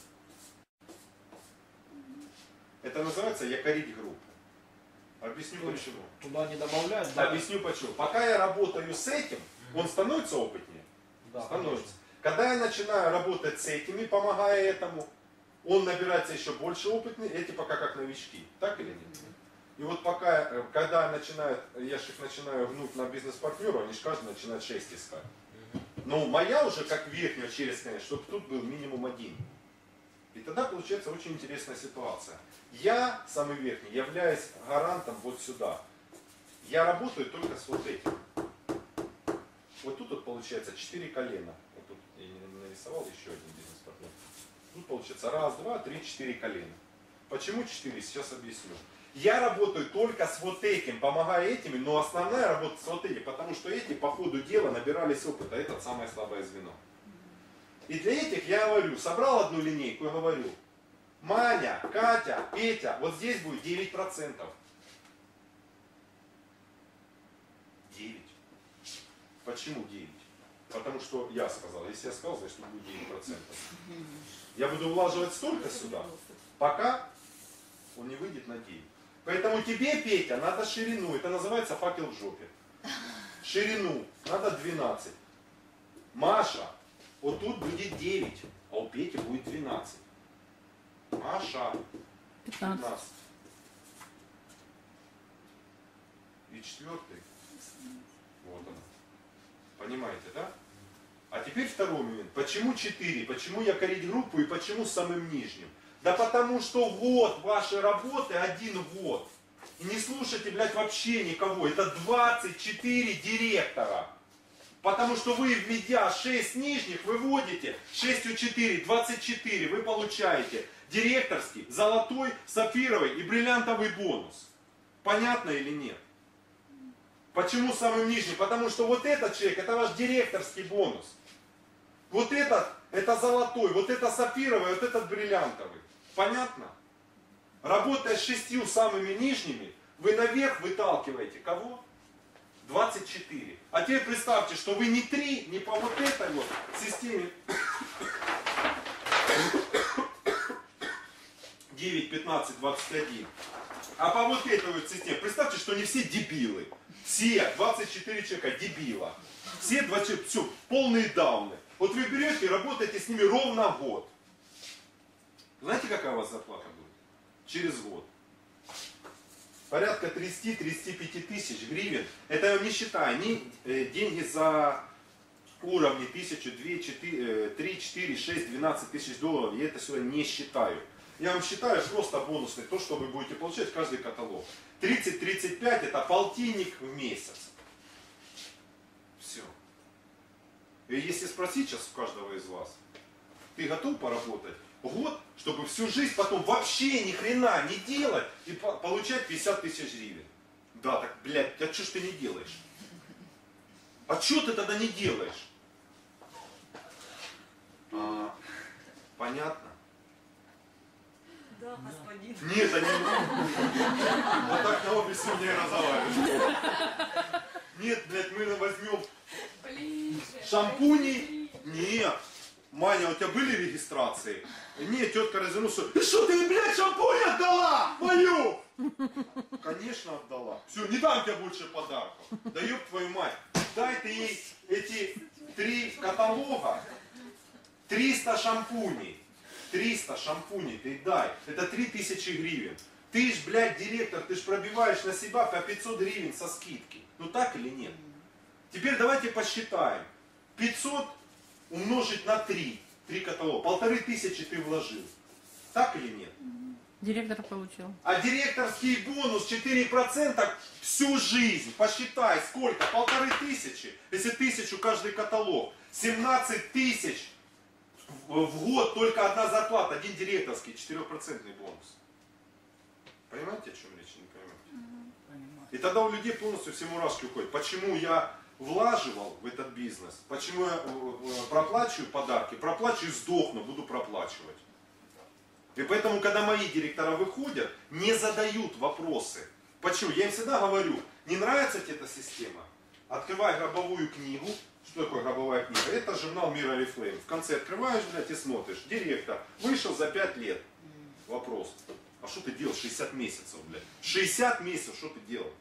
Это называется якорить группу. Объясню То есть почему. Туда не добавляют, да? Объясню почему. Пока я работаю с этим, он становится опытнее. Да, Становится. Когда я начинаю работать с этими, помогая этому, он набирается еще больше опытный, эти пока как новички. Так или нет? И вот пока, когда я начинаю, я же их начинаю гнуть на бизнес-партнера, они же каждый начинает шесть искать. Но моя уже как верхняя челюсть, конечно, чтобы тут был минимум один. И тогда получается очень интересная ситуация. Я, самый верхний, являюсь гарантом вот сюда. Я работаю только с вот этим. Вот тут вот получается четыре колена. Вот тут я не нарисовал еще один бизнес-партнер. Тут получается раз, два, три, четыре колена. Почему четыре? Сейчас объясню. Я работаю только с вот этим, помогая этими, но основная работа с вот этим, потому что эти по ходу дела набирались опыта. Это самое слабое звено. И для этих я говорю, собрал одну линейку и говорю, Маня, Катя, Петя, вот здесь будет девять процентов. девять. Почему девять? Потому что я сказал, если я сказал, значит будет девять процентов. Я буду влаживать столько сюда, пока он не выйдет на девять. Поэтому тебе, Петя, надо ширину. Это называется факел в жопе. Ширину надо двенадцать. Маша, вот тут будет девять, а у Пети будет двенадцать. Маша, пятнадцать. пятнадцать. И четвертый. Вот он. Понимаете, да? А теперь второй момент. Почему четыре? Почему якорить группу и почему самым нижним? Да потому что год вашей работы один год. И не слушайте, блядь, вообще никого. Это двадцать четыре директора. Потому что вы, введя шесть нижних, выводите шесть четыре, двадцать четыре. Вы получаете директорский, золотой, сапфировый и бриллиантовый бонус. Понятно или нет? Почему самым нижним? Потому что вот этот человек, это ваш директорский бонус. Вот этот, это золотой, вот это сапфировый, вот этот бриллиантовый. Понятно? Работая с шестью самыми нижними, вы наверх выталкиваете кого? двадцать четыре. А теперь представьте, что вы не три, не по вот этой вот системе девять, пятнадцать, двадцать один, а по вот этой вот системе. Представьте, что не все дебилы. Все двадцать четыре человека дебила. Все двадцать, все, полные дауны. Вот вы берете и работаете с ними ровно год. Знаете, какая у вас зарплата будет? Через год. Порядка тридцать-тридцать пять тысяч гривен. Это я не считаю, ни э, деньги за уровни тысячу, две, четыре, три, четыре, шесть, двенадцать тысяч долларов. Я это сюда не считаю. Я вам считаю просто бонусный, то, что вы будете получать каждый каталог. тридцать-тридцать пять это полтинник в месяц. Все. И если спросить сейчас у каждого из вас, ты готов поработать год, чтобы всю жизнь потом вообще ни хрена не делать и по получать пятьдесят тысяч гривен? Да, так, блядь, а что ж ты не делаешь? А что ты тогда не делаешь? А, понятно? Да, господин. Нет, они вот так на обе не разговаривают. Нет, блядь, мы возьмем шампуни. Нет. Маня, у тебя были регистрации? Нет, тетка развернулась. И что ты, блядь, шампунь отдала? Мою! Конечно, отдала. Все, не дам тебе больше подарков. Да ёб твою мать. Дай ты ей эти три каталога. триста шампуней. триста шампуней ты дай. Это три тысячи гривен. Ты ж, блядь, директор, ты ж пробиваешь на себя по пятьсот гривен со скидки. Ну так или нет? Теперь давайте посчитаем. пятьсот умножить на три. Три каталога. Полторы тысячи ты вложил. Так или нет? Директор получил. А директорский бонус четыре процента всю жизнь. Посчитай, сколько? Полторы тысячи. Если тысячу каждый каталог. семнадцать тысяч в год только одна зарплата. Один директорский, четырехпроцентный бонус. Понимаете, о чем речь? Не понимаете? Понимаю. И тогда у людей полностью все мурашки уходят. Почему я влаживал в этот бизнес? Почему я проплачиваю подарки? Проплачу и сдохну, буду проплачивать. И поэтому, когда мои директора выходят, не задают вопросы. Почему? Я им всегда говорю, не нравится тебе эта система? Открывай гробовую книгу. Что такое гробовая книга? Это журнал Мира Oriflame. В конце открываешь, блядь, и смотришь. Директор вышел за пять лет. Вопрос. А что ты делал шестьдесят месяцев, блядь? шестьдесят месяцев, что ты делал?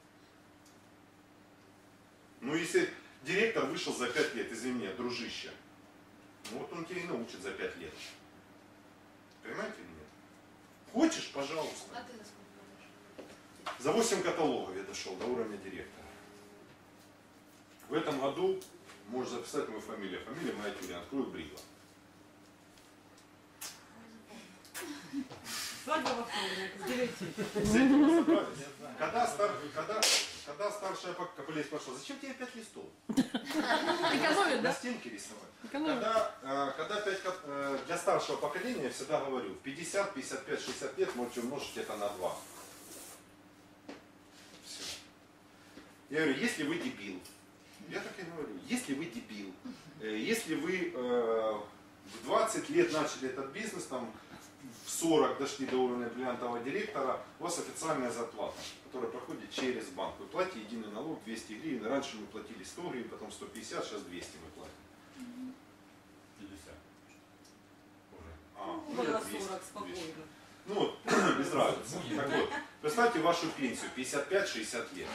Ну, если директор вышел за пять лет, извини меня, дружище. Ну, вот он тебя и научит за пять лет. Понимаете или нет? Хочешь, пожалуйста. А ты за сколько дошел? За восемь каталогов я дошел до уровня директора. В этом году можешь записать мою фамилию. Фамилия моя Тюрин. Открою Брила. Свадьба во вторник, с девяти. С этим мы собрались. Когда, стар... когда... когда старшая поколение спрашивала, зачем тебе пять листов? Экономит, На да? стенке рисовать. Экономит. Когда, э, когда пять, кат- э, для старшего поколения я всегда говорю, в пятьдесят, пятьдесят пять, шестьдесят лет можете умножить это на два. Все. Я говорю, если вы дебил, я так и говорю, если вы дебил, э, если вы э, в двадцать лет начали этот бизнес, там, в сорок дошли до уровня бриллиантового директора, у вас официальная зарплата, которая проходит через банк. Вы платите единый налог двести гривен. Раньше мы платили сто гривен, потом сто пятьдесят, сейчас двести мы платим. пятьдесят. Уже. А, так спокойно. Ну вот, без разницы. Так вот, представьте вашу пенсию, пятьдесят пять — шестьдесят лет.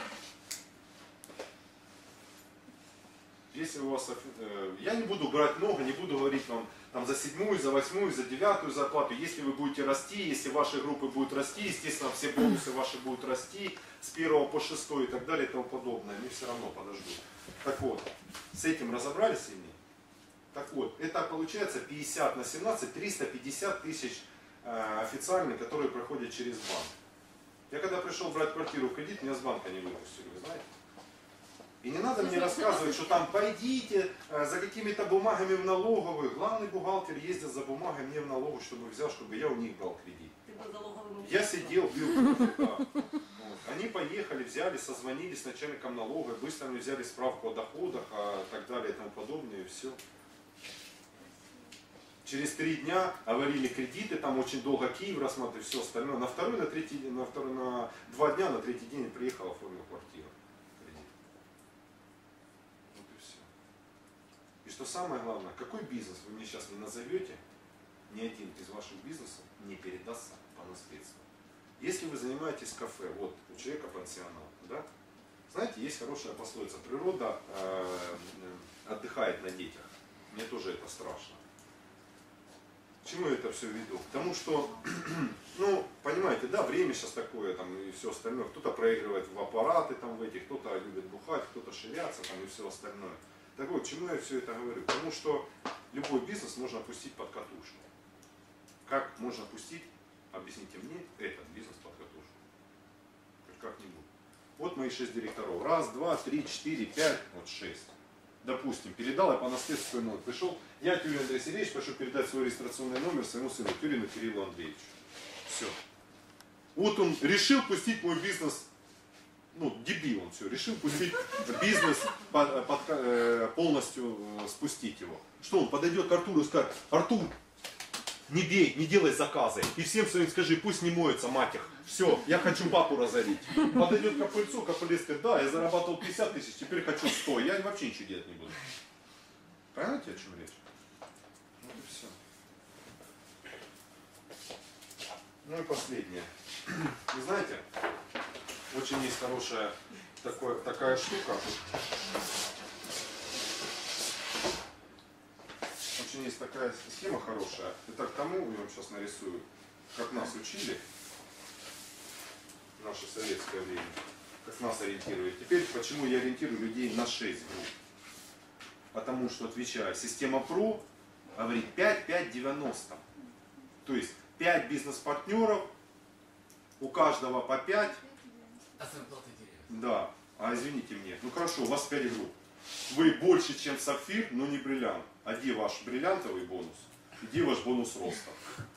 Если у вас, э, я не буду брать много, не буду говорить вам там за седьмую, за восьмую, за девятую зарплату. Если вы будете расти, если ваши группы будут расти, естественно, все бонусы ваши будут расти с первого по шестой и так далее и тому подобное. Они все равно подождут. Так вот, с этим разобрались или нет? Так вот, это получается пятьдесят на семнадцать, триста пятьдесят тысяч э, официальных, которые проходят через банк. Я когда пришел брать квартиру в кредит, меня с банка не выпустили, вы знаете? И не надо мне рассказывать, что там пойдите э, за какими-то бумагами в налоговую. Главный бухгалтер ездил за бумагой мне в налоговую, чтобы взял, чтобы я у них брал кредит. Ты был залоговым. Я сидел, бил. Да. Вот. Они поехали, взяли, созвонились с начальником налога, быстро мне взяли справку о доходах, а так далее и тому подобное, и все. Через три дня аварийные кредиты, там очень долго Киев рассматривал, все остальное. На второй, на третий день, на второй, на два дня, на третий день приехал, оформил квартиру. Кредит. Вот и все. И что самое главное, какой бизнес вы мне сейчас не назовете, ни один из ваших бизнесов не передастся по наследству. Если вы занимаетесь кафе, вот у человека пансионат, да? Знаете, есть хорошая пословица: природа э, отдыхает на детях. Мне тоже это страшно. К чему я это все веду? Потому что, ну, понимаете, да, время сейчас такое, там, и все остальное. Кто-то проигрывает в аппараты, там, в этих, кто-то любит бухать, кто-то ширяться, там, и все остальное. Так вот, к чему я все это говорю? Потому что любой бизнес можно опустить под катушку. Как можно опустить, объясните мне, этот бизнес под катушку? Как-нибудь. Вот мои шесть директоров. Раз, два, три, четыре, пять, вот шесть. Допустим, передал я по наследству свой номер. Пришел, я, Тюрин Андрей Сергеевич, прошу передать свой регистрационный номер своему сыну Тюрину Кириллу Андреевичу. Все. Вот он решил пустить мой бизнес, ну, дебил он все, решил пустить бизнес, под, под, э, полностью э, спустить его. Что он подойдет к Артуру и скажет: Артур, не бей, не делай заказы. И всем своим скажи, пусть не моется, мать их. Все, я хочу папу разорить. Подойдет к Копыльцу, Копылец скажет: да, я зарабатывал пятьдесят тысяч, теперь хочу сто. Я вообще ничего делать не буду. Понимаете, о чем речь? Вот и все. Ну и последнее. Вы знаете, очень есть хорошая такое, такая штука. Очень есть такая схема хорошая. Это к тому, я вам сейчас нарисую, как нас учили в наше советское время, как нас ориентируют. Теперь, почему я ориентирую людей на шесть групп? Потому что, отвечаю, система ПРО говорит пять, пять, девяносто. То есть пять бизнес-партнеров, у каждого по пять. А зарплата деревья? Да. А извините мне, ну хорошо, у вас пять групп. Вы больше, чем сапфир, но не бриллиант. А где ваш бриллиантовый бонус? Где ваш бонус роста?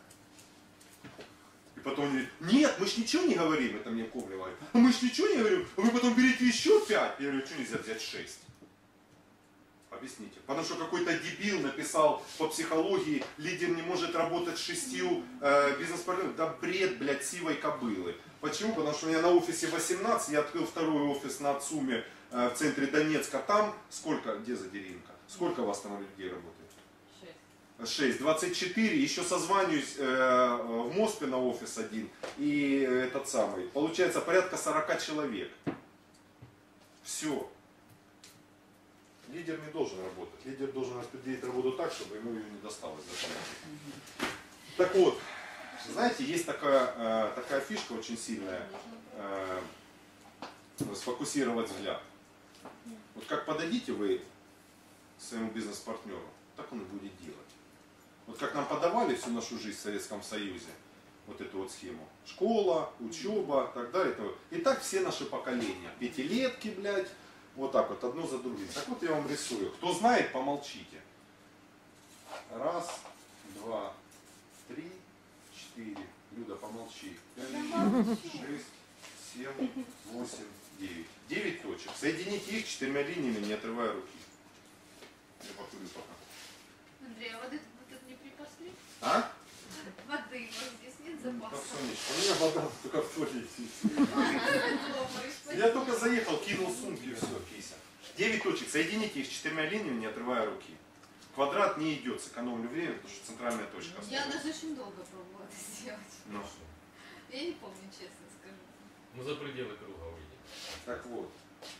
И потом он говорит: нет, мы ж ничего не говорим, это мне Ковля говорит. А мы ж ничего не говорим, а вы потом берите еще пять. Я говорю: что нельзя взять шесть? Объясните. Потому что какой-то дебил написал по психологии: лидер не может работать с шестью э, бизнес-партнерами. Да бред, блядь, сивой кобылы. Почему? Потому что у меня на офисе восемнадцать, я открыл второй офис на ЦУМе э, в центре Донецка. Там сколько, где Задеринка? Сколько у вас там людей работает? Шесть. шесть. двадцать четыре. Еще созваниваюсь э, в Москве на офис один. И этот самый. Получается порядка сорок человек. Все. Лидер не должен работать. Лидер должен распределить работу так, чтобы ему ее не досталось. Так вот, знаете, есть такая, э, такая фишка очень сильная. Э, сфокусировать взгляд. Вот как подадите вы своему бизнес-партнеру, так он и будет делать. Вот как нам подавали всю нашу жизнь в Советском Союзе, вот эту вот схему. Школа, учеба, так далее. И так все наши поколения. Пятилетки, блядь. Вот так вот, одно за другим. Так вот я вам рисую. Кто знает, помолчите. Раз, два, три, четыре. Люда, помолчи. Пять, шесть, семь, восемь, девять. Девять точек. Соедините их четырьмя линиями, не отрывая руки. Я покурю пока. Андрей, а воды вы тут не припасли? А? Воды, вот здесь нет Так, запаса. Сонечка, у меня вода только в туалете. Я только заехал, кинул сумки и все, кися. Девять точек. Соедините их четырьмя линиями, не отрывая руки. квадрат не идет, сэкономлю время, потому что центральная точка Я остается. даже очень долго пробовала это сделать. Ну, Я не помню, честно скажу. Ну за пределы круга выйдет. так вот.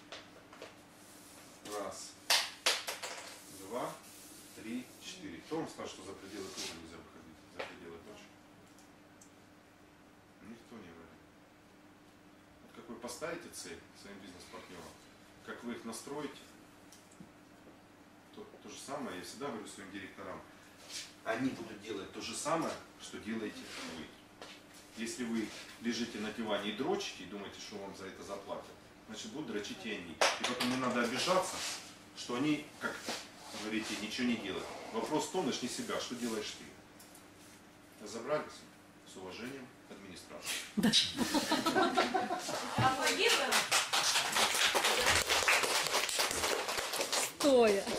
Раз, два, три, четыре. Кто вам сказал, что за пределы круга нельзя выходить? За пределы точки? Никто не говорит. Вот как вы поставите цель своим бизнес-партнерам, как вы их настроите, то, то же самое, я всегда говорю своим директорам, они будут делать то же самое, что делаете вы. Если вы лежите на диване и дрочите, и думаете, что вам за это заплатят, значит будут дрочить и они. И потом не надо обижаться, что они, как говорите, ничего не делают. Вопрос в том, начни себя, что делаешь ты. Разобрались? С уважением, администрация. Аплодируем. Стоя.